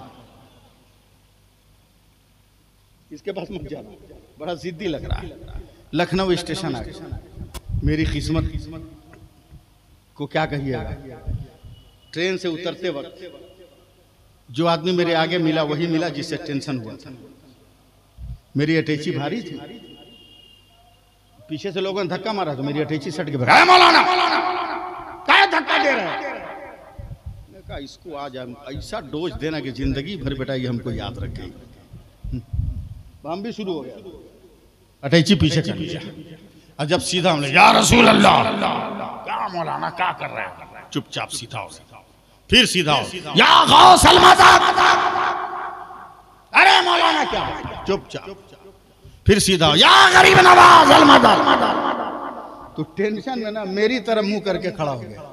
इसके पास मत जाना, बड़ा जिद्दी लग रहा है। लखनऊ स्टेशन आ गया। मेरी किस्मत को क्या कहिएगा, ट्रेन से उतरते वक्त जो आदमी मेरे आगे मिला वही मिला जिससे टेंशन हुआ था। मेरी अटैची भारी थी, पीछे से लोगों ने धक्का मारा तो मेरी अटैची सट के भागा। मौलाना क्या धक्का दे रहा है? मैंने कहा इसको आज हम ऐसा डोज देना कि जिंदगी भर बेटा ये हमको याद रखेगी। हम भी शुरू हो गया, अटैची पीछे कर लिया, और जब सीधा हमने या रसूल अल्लाह, क्या मौलाना क्या कर रहे हैं? चुपचाप सीधा हो, फिर सीधा हो, या गौसल मदद, अरे मौलाना क्या? चुपचाप, फिर सीधा हो, या गरीब नवाज अल मदद। तो टेंशन में ना मेरी तरफ मुंह करके खड़ा हो गया।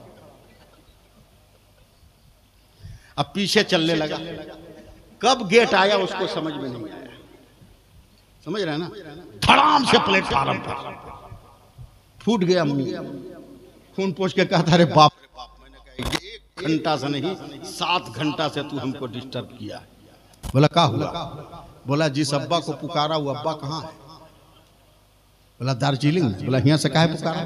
अब पीछे चलने लगा, कब गेट आया उसको समझ में नहीं आया। समझ रहे हैं ना? धड़ाम से प्लेटफार्म पर फूट गया मुंह, खून पोंछ के कहा था अरे बाप रे बाप। मैंने कहा घंटा से नहीं 7 घंटा से तू हमको डिस्टर्ब किया है। बोला क्या हुआ? बोला जिस अब्बा को पुकारा वो अब्बा कहाँ है? बोला दार्जिलिंग में। बोला यहाँ से काहे पुकारा?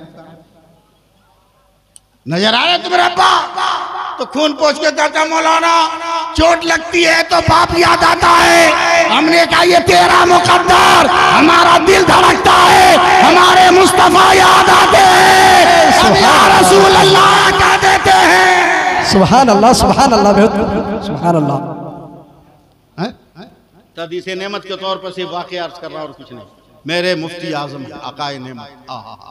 नजर आ रहा तुम्हारे अब्बा? तो खून पोंछ के कहता मौलाना चोट लगती है तो बाप याद आता है। हमने कहा ये तेरा मुकद्दर, हमारा दिल धड़कता है, हमारे मुस्तफा याद आते हैं, हम या रसूल अल्लाह कह देते हैं। सुभान अल्लाह, सुभान अल्लाह, सुभान अल्लाह। तदीस नेमत के तौर पर सिर्फ वाक़या अर्ज कर रहा और कुछ नहीं। मेरे मुफ्ती आजम अकाए नेमत,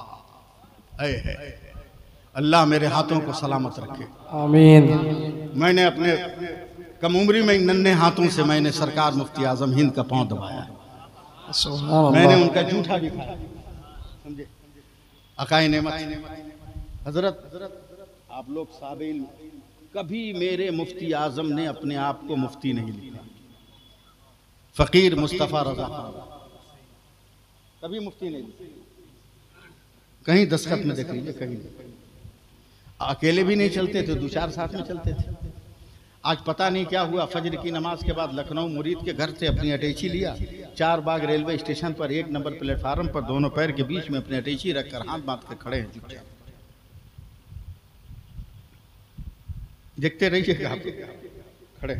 अल्लाह मेरे हाथों को सलामत रखे, आमीन। मैंने अपने कम उम्री में नन्हे हाथों से मैंने सरकार मुफ्ती आजम हिंद का पांव दबाया, मैंने उनका जूठा भी खाया, समझे? अकाए नेमत हजरत आप लोग साबिल, कभी मेरे मुफ्ती आजम ने अपने आप को मुफ्ती नहीं लिखा। फकीर मुस्तफ़ा रज़ा कभी मुफ्ती नहीं लिखा, कहीं दस्तखत में देख लीजिए, कहीं नहीं। अकेले भी नहीं चलते थे, 2-4 साथ में चलते थे। आज पता नहीं क्या हुआ, फजर की नमाज के बाद लखनऊ मुरीद के घर से अपनी अटैची लिया, 4 बाग रेलवे स्टेशन पर 1 नंबर प्लेटफार्म पर दोनों पैर के बीच में अपनी अटैची रखकर हाथ बांध के खड़े हैं चुपचाप। देखते रहिएगा आप खड़े।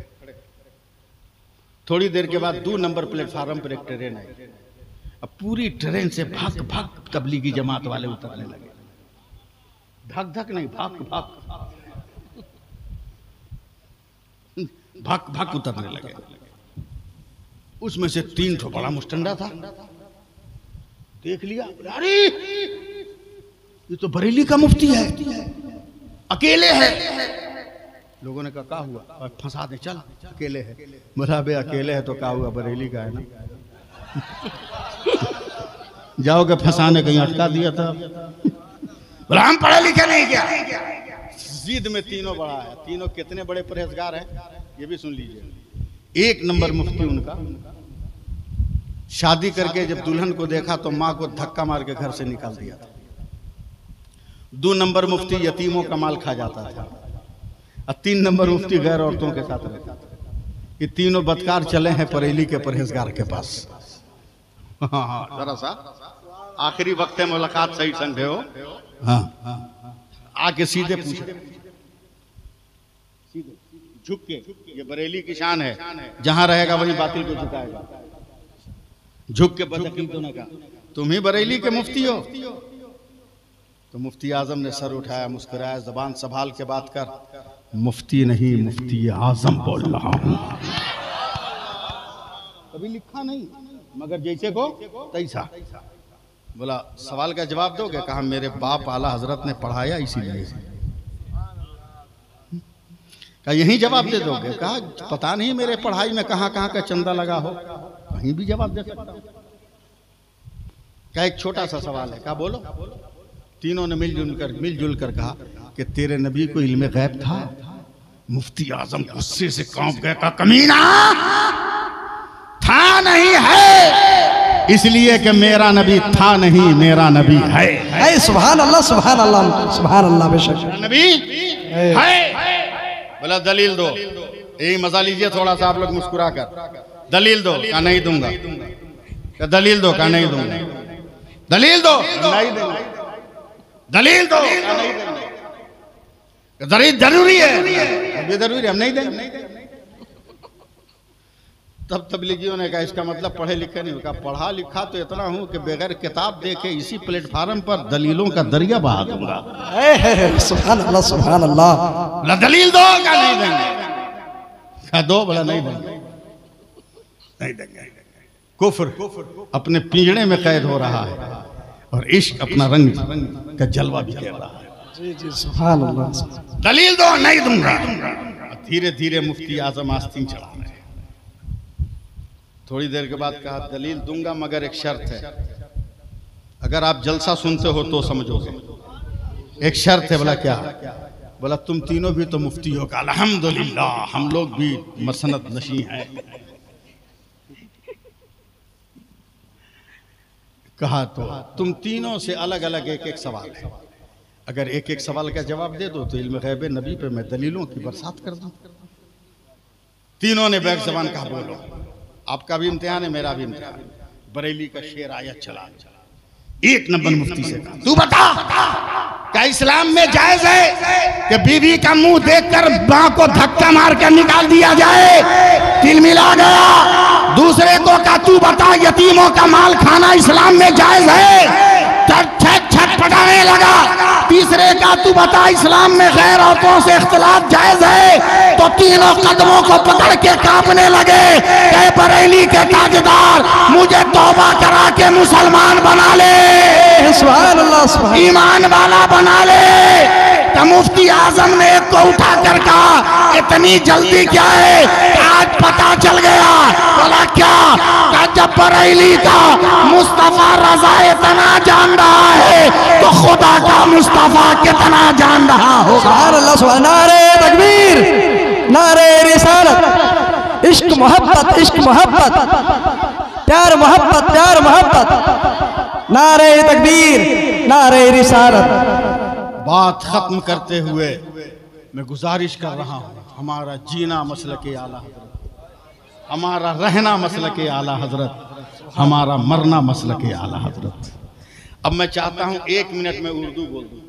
थोड़ी देर के बाद 2 नंबर प्लेटफार्म पर एक ट्रेन आई। अब पूरी ट्रेन से भाग भाग तबलीगी जमात वाले उतरने लगे। धक धक नहीं, भाग भाग भाग भाग उतरने लगे। उसमें से 3 ठो बड़ा मुस्टंडा था, देख लिया, अरे ये तो बरेली का मुफ्ती है, अकेले है। लोगों ने कहा क्या हुआ? फंसा दे, चल अकेले है। बोला बे अकेले है तो क्या हुआ, बरेली का है ना। जाओगे फंसाने, कहीं अटका दिया था। बोला हम पढ़े लिखे नहीं क्या? जिद में तीनों बड़ा है। तीनों कितने बड़े परहेजगार हैं ये भी सुन लीजिए। 1 नंबर मुफ्ती उनका, शादी करके जब दुल्हन को देखा तो माँ को धक्का मार के घर से निकाल दिया था। 2 नंबर मुफ्ती यतीमों का माल खा जाता था, और 3 नंबर मुफ्ती गैर औरतों के साथ रहता था। ये तीनों बदकार चले हैं बरेली के परहेजगार के पास। हाँ, जरा सा आखिरी वक्त है, मुलाकात सही समझे हो। हाँ, आके सीधे पूछे, झुक के, ये बरेली की शान है, जहां रहेगा वही बातिल को झुकाएगा। झुक के बदअकीदों ने कहा तुम ही बरेली के मुफ्ती हो? तो मुफ्ती आजम ने सर उठाया, मुस्कुराया, जबान संभाल के बात कर, मुफ्ती नहीं मुफ्ती आजम बोल रहा हूं। कभी लिखा नहीं, मगर जैसे को तैसा। बोला सवाल का जवाब दोगे? कहा मेरे बाप आला हजरत ने पढ़ाया इसीलिए। कहा यही जवाब दे दोगे? कहा पता नहीं मेरे पढ़ाई में कहां कहां का चंदा लगा हो, कहीं भी जवाब दे सकता हूं। क्या एक छोटा सा सवाल है? कहा बोलो। तीनों ने मिलजुल कर कहा कि तेरे नबी को इल्मे गैब था। मुफ्ती आजम गुस्से से कांप गया, कहा कमीना, था नहीं है, इसलिए कि मेरा नबी था नहीं, मेरा नबी है। सुभान अल्लाह, सुभान अल्लाह, सुभान अल्लाह। बेशक नबी है। बोला दलील दो। यही मजा लीजिए थोड़ा सा आप लोग मुस्कुरा कर। दलील दो। कहा नहीं दूंगा। कहा दलील दो। कहा नहीं दूंगा। दलील दो। नहीं दूंगा। दलील दो। जरूरी है, जरूरी, हम नहीं देंगे। तब तबलीगियों ने कहा इसका मतलब पढ़े लिखे नहीं। कहा पढ़ा लिखा तो इतना हूं कि बगैर किताब देखे इसी प्लेटफार्म पर दलीलों का दरिया बहा दूंगा। सुभान अल्लाह, सुभान अल्लाह। बोला दलील दो। क्या नहीं देंगे? कहा दो। बोला नहीं देंगे, नहीं देंगे। कुफ्र अपने पिंजड़े में कैद हो रहा है और इश्क अपना रंग का जलवा भी कर रहा है। जी जी, सुभान अल्लाह। दलील दो। नहीं दूंगा। धीरे धीरे मुफ्ती आजम आस्तीन चढ़ा रहे। थोड़ी देर के बाद कहा दलील दूंगा मगर एक शर्त है, अगर आप जलसा सुनते हो तो समझोगे। एक शर्त है। बोला क्या? बोला तुम तीनों भी तो मुफ्ती हो। कहा अल्हम्दुलिल्लाह, हम लोग भी मसनद नशी हैं। कहा तो तुम तीनों से अलग अलग एक एक सवाल है। अगर एक एक सवाल का जवाब दे दो तो इल्म गैब नबी पे मैं दलीलों की बरसात कर दूं। तीनों ने बैक जबान कहा बोलो। आपका भी इम्तिहान है, मेरा भी इम्तिहान। बरेली का शेर आया चला, एक नंबर मुफ्ती से कहा, तू बता क्या इस्लाम में जायज है कि बीवी का मुंह देखकर मां को धक्का मार कर निकाल दिया जाए? तिल मिला गया। दूसरे को कहा, तू बता यतीमों का माल खाना इस्लाम में जायज है? छटपटाने लगा। तीसरे का, तू बता इस्लाम में गैर औरतों से इख्तिलात जायज है? तो तीनों कदमों को पकड़ के कांपने लगे। ऐ बरेली के ताजदार, मुझे तौबा करा के मुसलमान बना ले, सुभान अल्लाह, ईमान वाला बना ले। तो मुफ्ती आजम ने एक को उठा कर कहा, इतनी जल्दी क्या है? आज पता चल गया। बोला क्या? जब बरेली का मुस्तफा रजा इतना जान रहा है तो खुदा का मुस्तफा कितना जान रहा होगा। सुभान अल्लाह, सुभान। नारे तकबीर, नारे रिसालत, इश्क मोहब्बत, इश्क मोहब्बत, प्यार मोहब्बत, प्यार मोहब्बत। नारे तकबीर, नारे रिसालत। बात खत्म करते हुए मैं गुजारिश कर रहा हूँ, हमारा जीना मसलके आला हजरत, हमारा रहना मसलके आला हजरत, हमारा मरना मसलके आला हजरत। अब मैं चाहता हूँ 1 मिनट में उर्दू बोल दूं।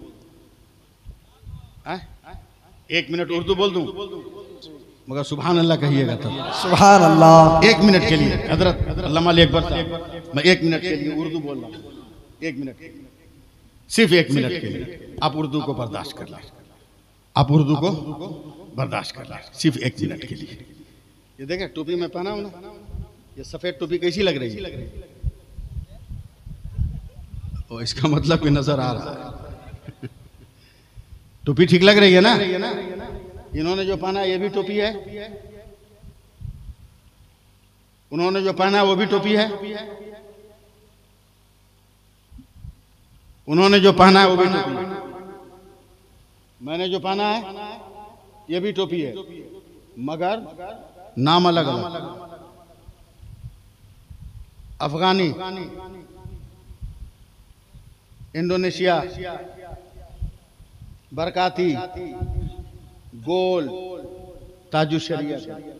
1 मिनट उर्दू बोल दूं, मगर सुभान अल्लाह कहिएगा तब। सुभान अल्लाह। 1 मिनट के लिए हजरत अल्लामा अकबर साहब, मैं 1 मिनट के लिए उर्दू बोल रहा हूँ। 1 मिनट, सिर्फ 1 मिनट के लिए आप उर्दू को बर्दाश्त कर लें, आप उर्दू को बर्दाश्त कर लें, सिर्फ 1 मिनट के लिए। ये देखें टोपी में पहना हूं ना, ये सफेद टोपी कैसी लग रही है? ओ, इसका मतलब भी नजर आ रहा है। टोपी ठीक लग रही है ना? इन्होंने जो पहना ये भी टोपी है, उन्होंने जो पहना वो भी टोपी है, उन्होंने जो पहना है वो भी टोपी है, मैंने जो पहना है ये भी टोपी है, मगर नाम अलग अलग। अफगानी, इंडोनेशिया, बरकाती, गोल, ताजु शरिया,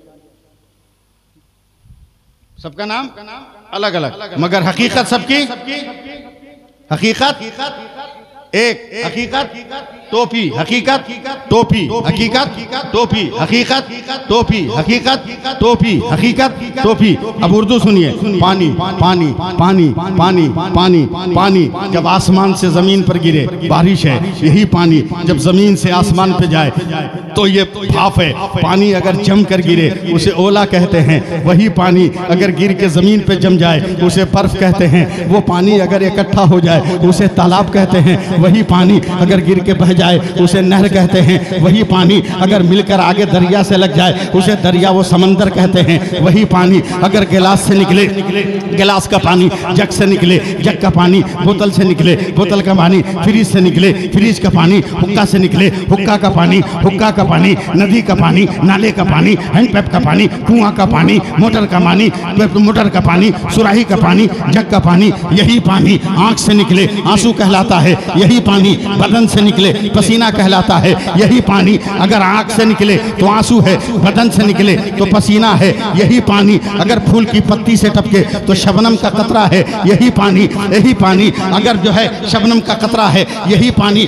सबका नाम अलग अलग, मगर हकीकत सबकी हकीकत एक। हकीकत टोपी, हकीकत टोपी, हकीकत टोपी, हकीकत टोपी, हकीकत टोपी, हकीकत टोपी। अब उर्दू सुनिए। पानी पानी पानी पानी पानी पानी जब आसमान से जमीन पर गिरे बारिश है, यही पानी जब जमीन से आसमान पे जाए तो ये भाप है। पानी अगर जम कर गिरे उसे ओला कहते हैं, वही पानी अगर गिर के जमीन पे जम जाए उसे बर्फ कहते हैं। वो पानी अगर इकट्ठा हो जाए उसे तालाब कहते हैं, वही पानी अगर गिर के बह जाए उसे नहर कहते हैं। वही पानी अगर मिलकर आगे दरिया से लग जाए उसे दरिया वो समंदर कहते हैं। वही पानी अगर गिलास से निकले, गिलास का पानी जग से निकले, जग का पानी बोतल से निकले, बोतल का पानी फ्रिज से निकले, फ्रिज का पानी हुक्का से निकले, हुक्का का पानी, हुक्का का पानी नदी का पानी, नाले का पानी, हैंडपैप का पानी, कुआं का पानी, मोटर का पानी, मोटर का पानी, सुराही का पानी, जग का पानी। यही पानी आंख से निकले आंसू कहलाता है, यही पानी बदन से निकले पसीना कहलाता है। यही पानी अगर आंख से निकले तो आंसू है, बदन से निकले तो पसीना है। यही पानी अगर फूल की पत्ती से टपके तो शबनम का कतरा है। यही पानी अगर जो है शबनम का कतरा है। यही पानी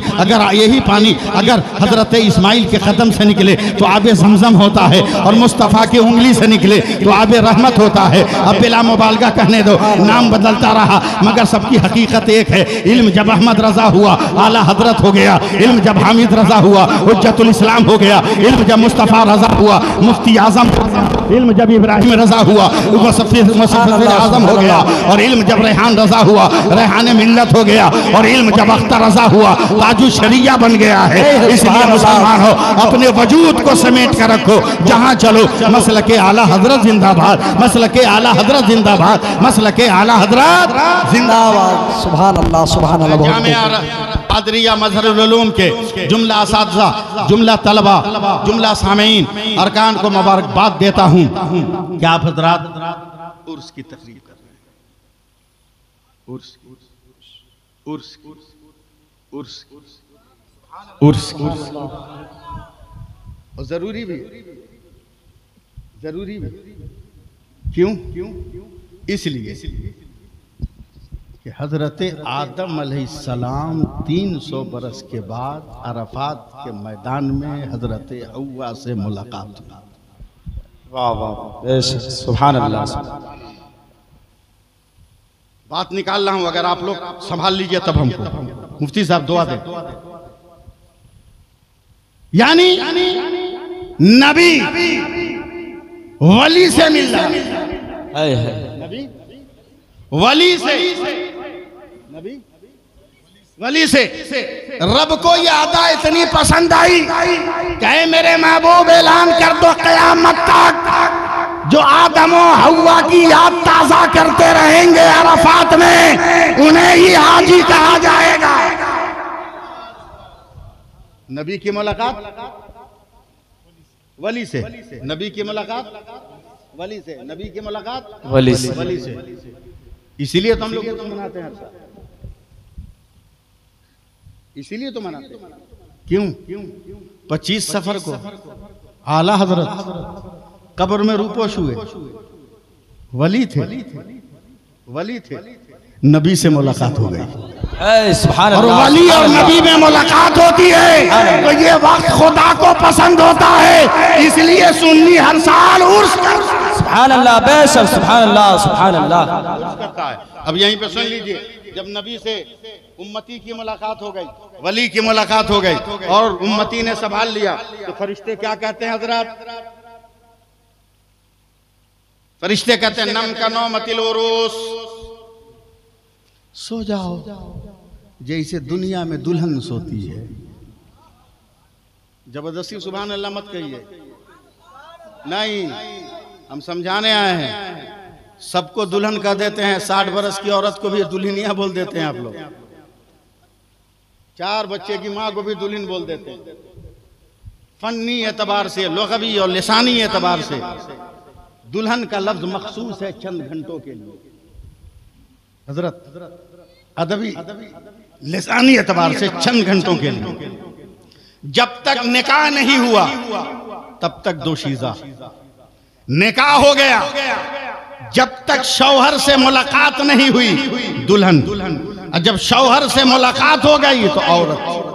अगर हजरत इस्माइल के कदम से निकले तो आबे जमजम होता है, और मुस्तफ़ा की उंगली से निकले तो आबे रहमत होता है। अब बिला मुबालगा कहने दो, नाम बदलता रहा मगर सबकी हकीकत एक है। इल्म जब अहमद रजा हुआ आला हजरत हो गया, इल्म जब हामिद रजा हुआ हुज्जतुल इस्लाम हो गया, इल्म जब मुस्तफ़ा रजा हुआ मुफ्ती आजम, इल्म जब इब्राहिम रजा हुआ मुसफ़िर आजम हो गया, और इल्म जब रेहान रजा हुआ रेहान मिल्लत हो गया, और इल्म जब अख्तर रजा हुआ ताजु शरिया बन गया है। इसलिए मुसलमान हो अपने वजूद को समेट कर रखो, जहाँ चलो मसलके आला हजरत जिंदाबाद, मसलके आला हजरत जिंदाबाद, मसलके आला हजरत जिंदाबाद। सुभान अल्लाह, सुभान अल्लाह। जामिया कादरिया मजहरुल उलूम के जुमला असातिज़ा, जुमला तलबा, जुमला सामीन अरकान को मुबारकबाद देता हूँ कि आप हजरात उर्स की तकरीब कर रहे हैं। उर्स उर्स और जरूरी भी क्यों? इसलिए कि हजरत आदम अलैहिस्सलाम 300 बरस के बाद अरफात के मैदान में हजरत हव्वा से मुलाकात हुई। वाह वाह, सुभान अल्लाह। बात निकाल रहा हूं, अगर आप लोग संभाल लीजिए तब हमको। मुफ्ती साहब दुआ दें। यानी नबी वली से मिल रहा है, नबी वली से, नबी वली से रब को ये अदा इतनी पसंद आई, कहे मेरे महबूब ऐलान कर दो क़यामत तक जो आदम और हव्वा की याद ताजा करते रहेंगे अरफात में, उन्हें ही हाजी कहा जाएगा। नबी की मुलाकात वली से, नबी की मुलाकात वली से, नबी की मुलाकात वली से। इसीलिए तो हम लोग तो मनाते हैं, इसीलिए तो मनाते हैं। क्यों? 25 सफर को आला हजरत कब्र में रूपोश हुए, वली थे, नबी से मुलाकात हो गई। और वली और नबी में मुलाकात होती है तो ये वक्त खुदा को पसंद होता है, इसलिए सुन्नी हर साल उर्स सुभान अल्लाह, बेशक सुभान अल्लाह, सुभान अल्लाह करता है। अब यहीं पे सुन लीजिए, जब नबी से उम्मती की मुलाकात हो गई, वली की मुलाकात हो गई और उम्मती ने संभाल लिया, तो फरिश्ते क्या कहते हैं हजरत? फरिश्ते कहते हैं नम का नो मतिल उरूस, सो जाओ जैसे दुनिया में दुल्हन सोती है। जबरदस्ती सुभान अल्लाह मत कहिए, नहीं, हम समझाने आए हैं। सबको दुल्हन कह देते हैं, 60 बरस की औरत को भी दुल्हनिया बोल देते हैं आप लोग, 4 बच्चे की माँ को भी दुल्हन बोल देते हैं। फन्नी एतबार से, लुग़वी और लिसानी एतबार से दुल्हन का लफ्ज मखसूस है चंद घंटों के लिए। हजरत अदबी लिसानी एतबार से चंद घंटों के लिए, जब तक निकाह नहीं हुआ तब तक दोशीज़ा। निकाह हो गया, जब तक शौहर से मुलाकात नहीं हुई दुल्हन, और जब शौहर से मुलाकात हो गई तो औरत।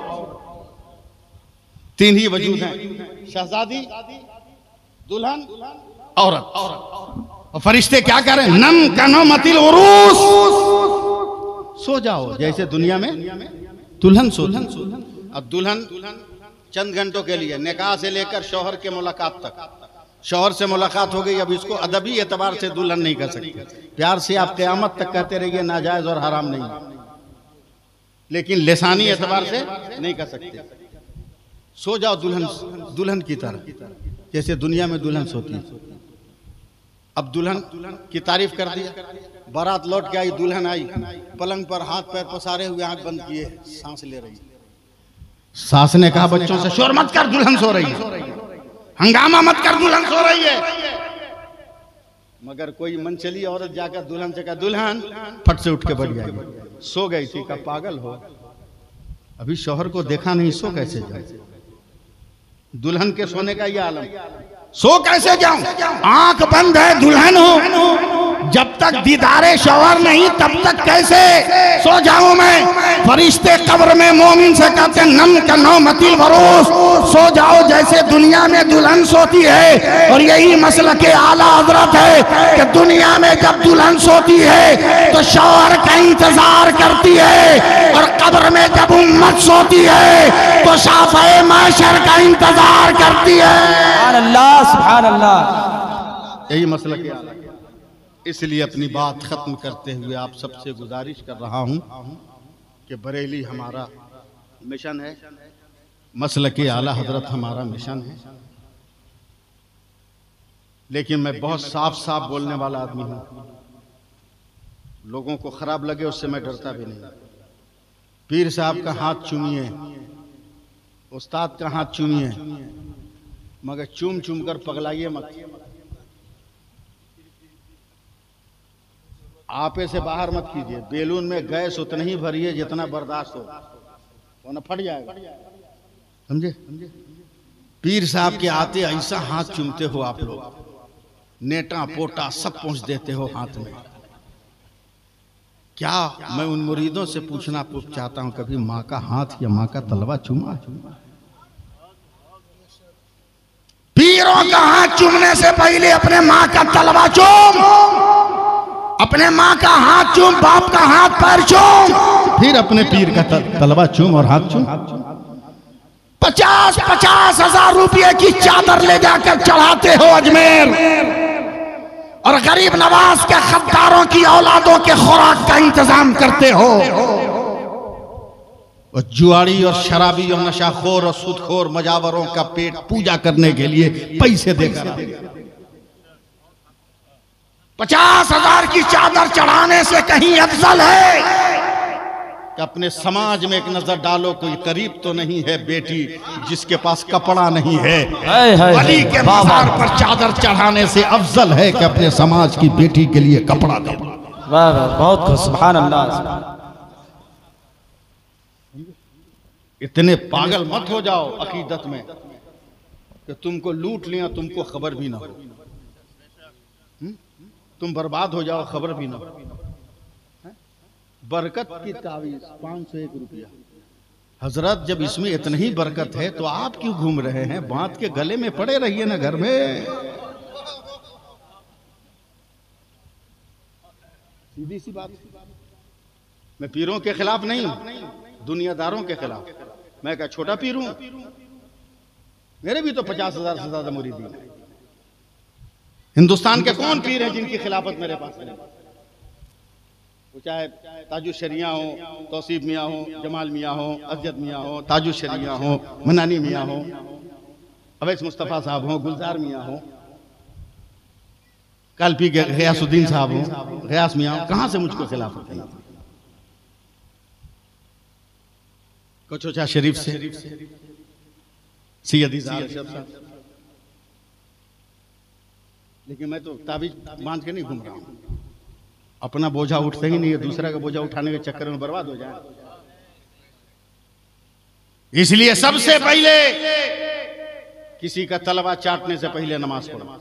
3 ही वजूद हैं, शहजादी, दुल्हन, औरत। और फरिश्ते क्या करें? नम कनो मतिल उरूस, सो जाओ जैसे दुनिया में दुल्हन सोती। अब दुल्हन चंद घंटों के लिए, निकाह से लेकर शौहर के मुलाकात तक, शौहर से मुलाकात हो गई, अब इसको अदबी एतबार से दुल्हन नहीं कर सकते। प्यार से आप क़यामत तक कहते रहिए नाजायज और हराम नहीं, लेकिन लिसानी एतबार से नहीं कर सकते। सो जाओ दुल्हन की तरह जैसे दुनिया में दुल्हन सोती है। अब दुल्हन की तारीफ कर दी, बारात लौट के आई, दुल्हन आई, पलंग पर हाथ पैर पसारे हुए, आंख बंद किए, सांस ले रही। सास ने कहा बच्चों से शोर मत कर, दुल्हन सो रही है, हंगामा मत कर, दुल्हन सो रही है। मगर कोई मनचली औरत जाकर दुल्हन से कहा, दुल्हन, फट से उठ के बैठ जाएगी। सो गई थी। कहा पागल हो, अभी शौहर को देखा नहीं, सो कैसे जाए? दुल्हन के सोने का यह आलम, सो कैसे जाऊं? आंख बंद है, दुल्हन हो, जब तक दीदारे शौहर नहीं तब तक कैसे सो जाऊं मैं? फरिश्ते कब्र में मोमिन से कहते नम का नो मतिल बरोस, सो जाओ जैसे दुनिया में दुल्हन सोती है। और यही मसला के आला हजरत है कि दुनिया में जब दुल्हन सोती है तो शौहर का इंतजार करती है, और कब्र में जब उम्मत सोती है तो शाफ़े माशर का इंतजार करती है। सुभान अल्लाह, सुभान अल्लाह। यही मसला के आला। इसलिए अपनी बात खत्म करते हुए आप सबसे गुजारिश कर रहा हूं कि बरेली हमारा मिशन है, मसलके आला हजरत हमारा मिशन है, लेकिन मैं बहुत साफ साफ बोलने वाला आदमी हूं। लोगों को खराब लगे उससे मैं डरता भी नहीं। पीर साहब का हाथ चूमिए, उस्ताद का हाथ चूमिए, मगर चूम चूम कर पगलाइए मत। आपे से बाहर मत कीजिए। बैलून में गैस उतना ही भरिए जितना बर्दाश्त हो, वरना फट जाएगा। समझे? पीर साहब के आते ऐसा हाथ चूमते हो आप लोग, नेटा पोटा सब पहुंच देते हो हाथ में। क्या मैं उन मुरीदों से पूछना चाहता हूं, कभी माँ का हाथ या माँ का तलवा चूमा? पीरों का हाथ चूमने से पहले अपने माँ का तलवा चूम, अपने माँ का हाथ चूम, बाप का हाथ पैर चूम, फिर अपने पीर का तलवा चूम और हाथ चूम। 50-50 हजार रुपये की चादर ले जाकर चढ़ाते हो अजमेर, और गरीब नवाज के खद्दारों की औलादों के खुराक का इंतजाम करते हो। और जुआरी और शराबी और नशाखोर और सूदखोर मजावरों का पेट पूजा करने के लिए पैसे देकर 50,000 की चादर चढ़ाने से कहीं अफजल है कि अपने समाज में एक नजर डालो, कोई करीब तो नहीं है बेटी जिसके पास कपड़ा नहीं है। वली के मज़ार पर चादर चढ़ाने से अफजल है कि अपने समाज की बेटी के लिए कपड़ा दो। वाह वाह, बहुत खूब, सुभान अल्लाह। इतने पागल मत हो जाओ अकीदत में कि तुमको लूट लिया, तुमको खबर भी ना हो, तुम बर्बाद हो जाओ, खबर भी ना हो। बरकत की तावीज 501 रुपया। हजरत जब इसमें इतनी ही बरकत है तो आप क्यों घूम रहे हैं? बांध के गले में पड़े रहिए ना घर में। सीधी सी बात। मैं पीरों के खिलाफ नहीं हूं, दुनियादारों के खिलाफ। मैं क्या छोटा पीर हूं? मेरे भी तो 50,000 से ज्यादा मुरीदीन हैं। हिंदुस्तान के कौन पीर हैं जिनकी खिलाफत मेरे पास नहीं? वो चाहे ताजुश शरिया हो, तौसीफ मियाँ हो, जमाल मियाँ हो, अज़यद मियाँ हो, ताजुश शरिया हो, मनानी मियाँ हो, अवैस मुस्तफ़ा साहब हो, गुलजार मियाँ हो, कालपी गयासुद्दीन साहब हो, गयास मियाँ हो, कहाँ से मुझको खिलाफत है? कोचोचा शरीफ से, सैयद इज़हार साहब। लेकिन मैं तो ताबीज बांध के नहीं घूम रहा हूं। अपना बोझा उठते ही नहीं है, दूसरा का बोझा उठाने के चक्कर में बर्बाद हो जाए। इसलिए सबसे पहले किसी का तलवा चाटने से पहले नमाज पढ़ो।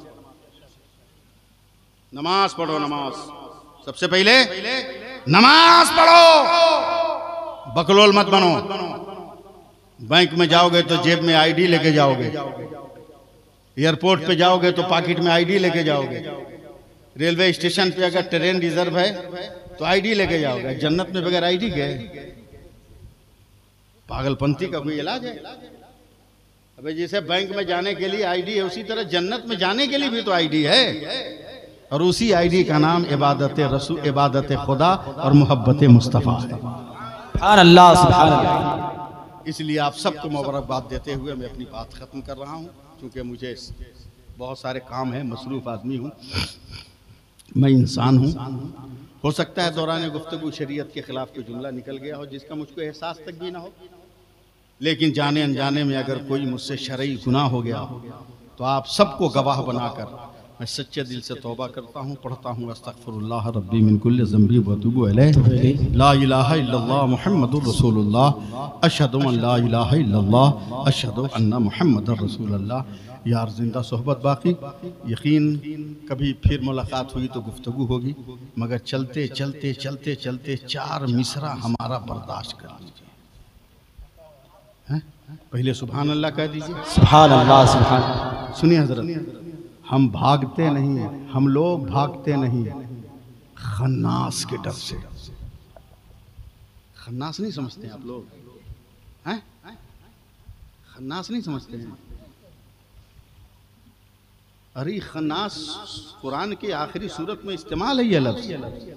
नमाज पढ़ो, नमाज सबसे पहले नमाज पढ़ो। बकलोल मत बनो। बैंक में जाओगे तो जेब में आईडी लेके जाओगे, एयरपोर्ट पे जाओगे तो पॉकेट में आईडी लेके जाओगे, रेलवे स्टेशन पे अगर ट्रेन रिजर्व है तो आईडी लेके जाओगे। जन्नत में बगैर आईडी गए? पागलपंती का कोई इलाज है? अबे जैसे बैंक में जाने के लिए आईडी है, उसी तरह जन्नत में जाने के लिए भी तो आईडी है। और उसी आईडी का नाम इबादत रसूल, इबादत खुदा और मोहब्बत मुस्तफ़ा है। सुभान अल्लाह, सुभान अल्लाह। इसलिए आप सबको मुबारकबाद देते हुए मैं अपनी बात खत्म कर रहा हूँ, क्योंकि मुझे बहुत सारे काम है, मसरूफ आदमी हूँ, मैं इंसान हूँ। हो सकता है दौरान गुफ्तगू शरीयत के खिलाफ कोई जुमला निकल गया हो जिसका मुझको एहसास तक भी ना हो, लेकिन जाने अनजाने में अगर कोई मुझसे शरई गुनाह हो गया हो तो आप सबको गवाह बनाकर मैं सच्चे दिल से तौबा करता हूँ, पढ़ता हूँ अस्तगफिरुल्लाह रब्बी मिन कुल्लि ज़ंबी व अतूबु इलैहि, ला इलाहा इल्लल्लाह मुहम्मदुर रसूलुल्लाह, अशहदु अन ला इलाहा इल्लल्लाह, अशहदु अन्ना मुहम्मदुर रसूलुल्लाह। यार जिंदा सोहबत बाकी, यकीन कभी फिर मुलाकात हुई तो गुफ्तगू होगी, मगर चलते चलते चलते चलते 4 मिसरा हमारा बर्दाश्त कर लीजिए। पहले सुभान अल्लाह कह दीजिए। सुभान अल्लाह, सुभान। सुनिए हजरत, हम भागते नहीं, हम लोग भागते नहीं खन्नास के डर से। खन्नास नहीं समझते हैं आप लोग? हैं? खन्नास नहीं समझते हैं? अरे खन्नास कुरान की आखिरी सूरत में इस्तेमाल है ये लफ्ज़।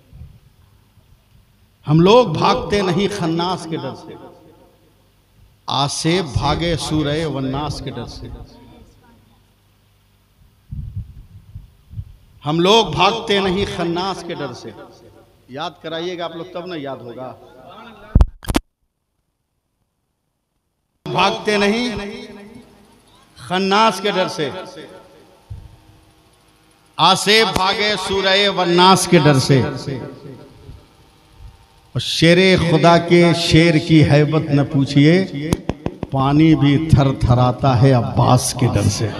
हम लोग भागते नहीं खन्नास के डर से, आसे भागे सूरह वन्नास के डर से। हम लोग भागते नहीं खन्नास के डर से। याद कराइएगा आप लोग, तब ना याद होगा। भागते नहीं खन्नास के डर से, आसे भागे सूरह वन्नास के डर से। और शेरे खुदा के शेर की हैबत न पूछिए, पानी भी थर थराता है अब्बास के डर से।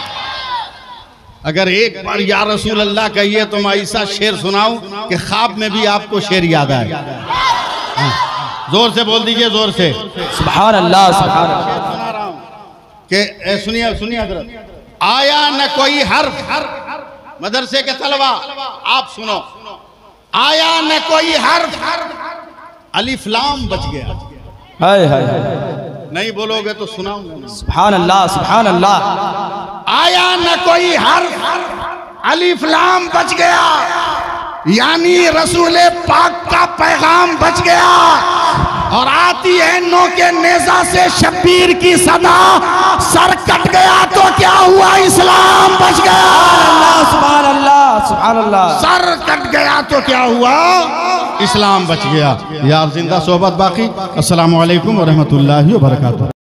अगर एक बार या रसूल अल्लाह कहिए तो मैं ऐसा शेर सुनाऊं कि ख्वाब में भी आपको शेर याद आए। जोर से बोल दीजिए, जोर से। सुभान अल्लाह, सुभान अल्लाह। सुना रहा हूं कि सुनिए सुनिए हजरत, आया न कोई हर्फ, मदरसे के तलबा आप सुनो, आया न कोई हर्फ, अलिफ लाम बच गया। हाय हाय हाय, नहीं बोलोगे तो सुनाऊंगा। सुभान अल्लाह, सुभान अल्लाह। आया न कोई हर्फ, अलिफ लाम बच गया, यानी रसूल पाक का पैगाम बच गया। और आती है नो के नेजा से शब्बीर की सदा, सर कट गया तो क्या हुआ, इस्लाम बच गया। सुभान अल्लाह, सुभान अल्लाह। सर कट गया तो क्या हुआ, इस्लाम बच गया। यार जिंदा सोहबत बाकी। अस्सलामु अलैकुम व रहमतुल्लाहि व बरकातुहू।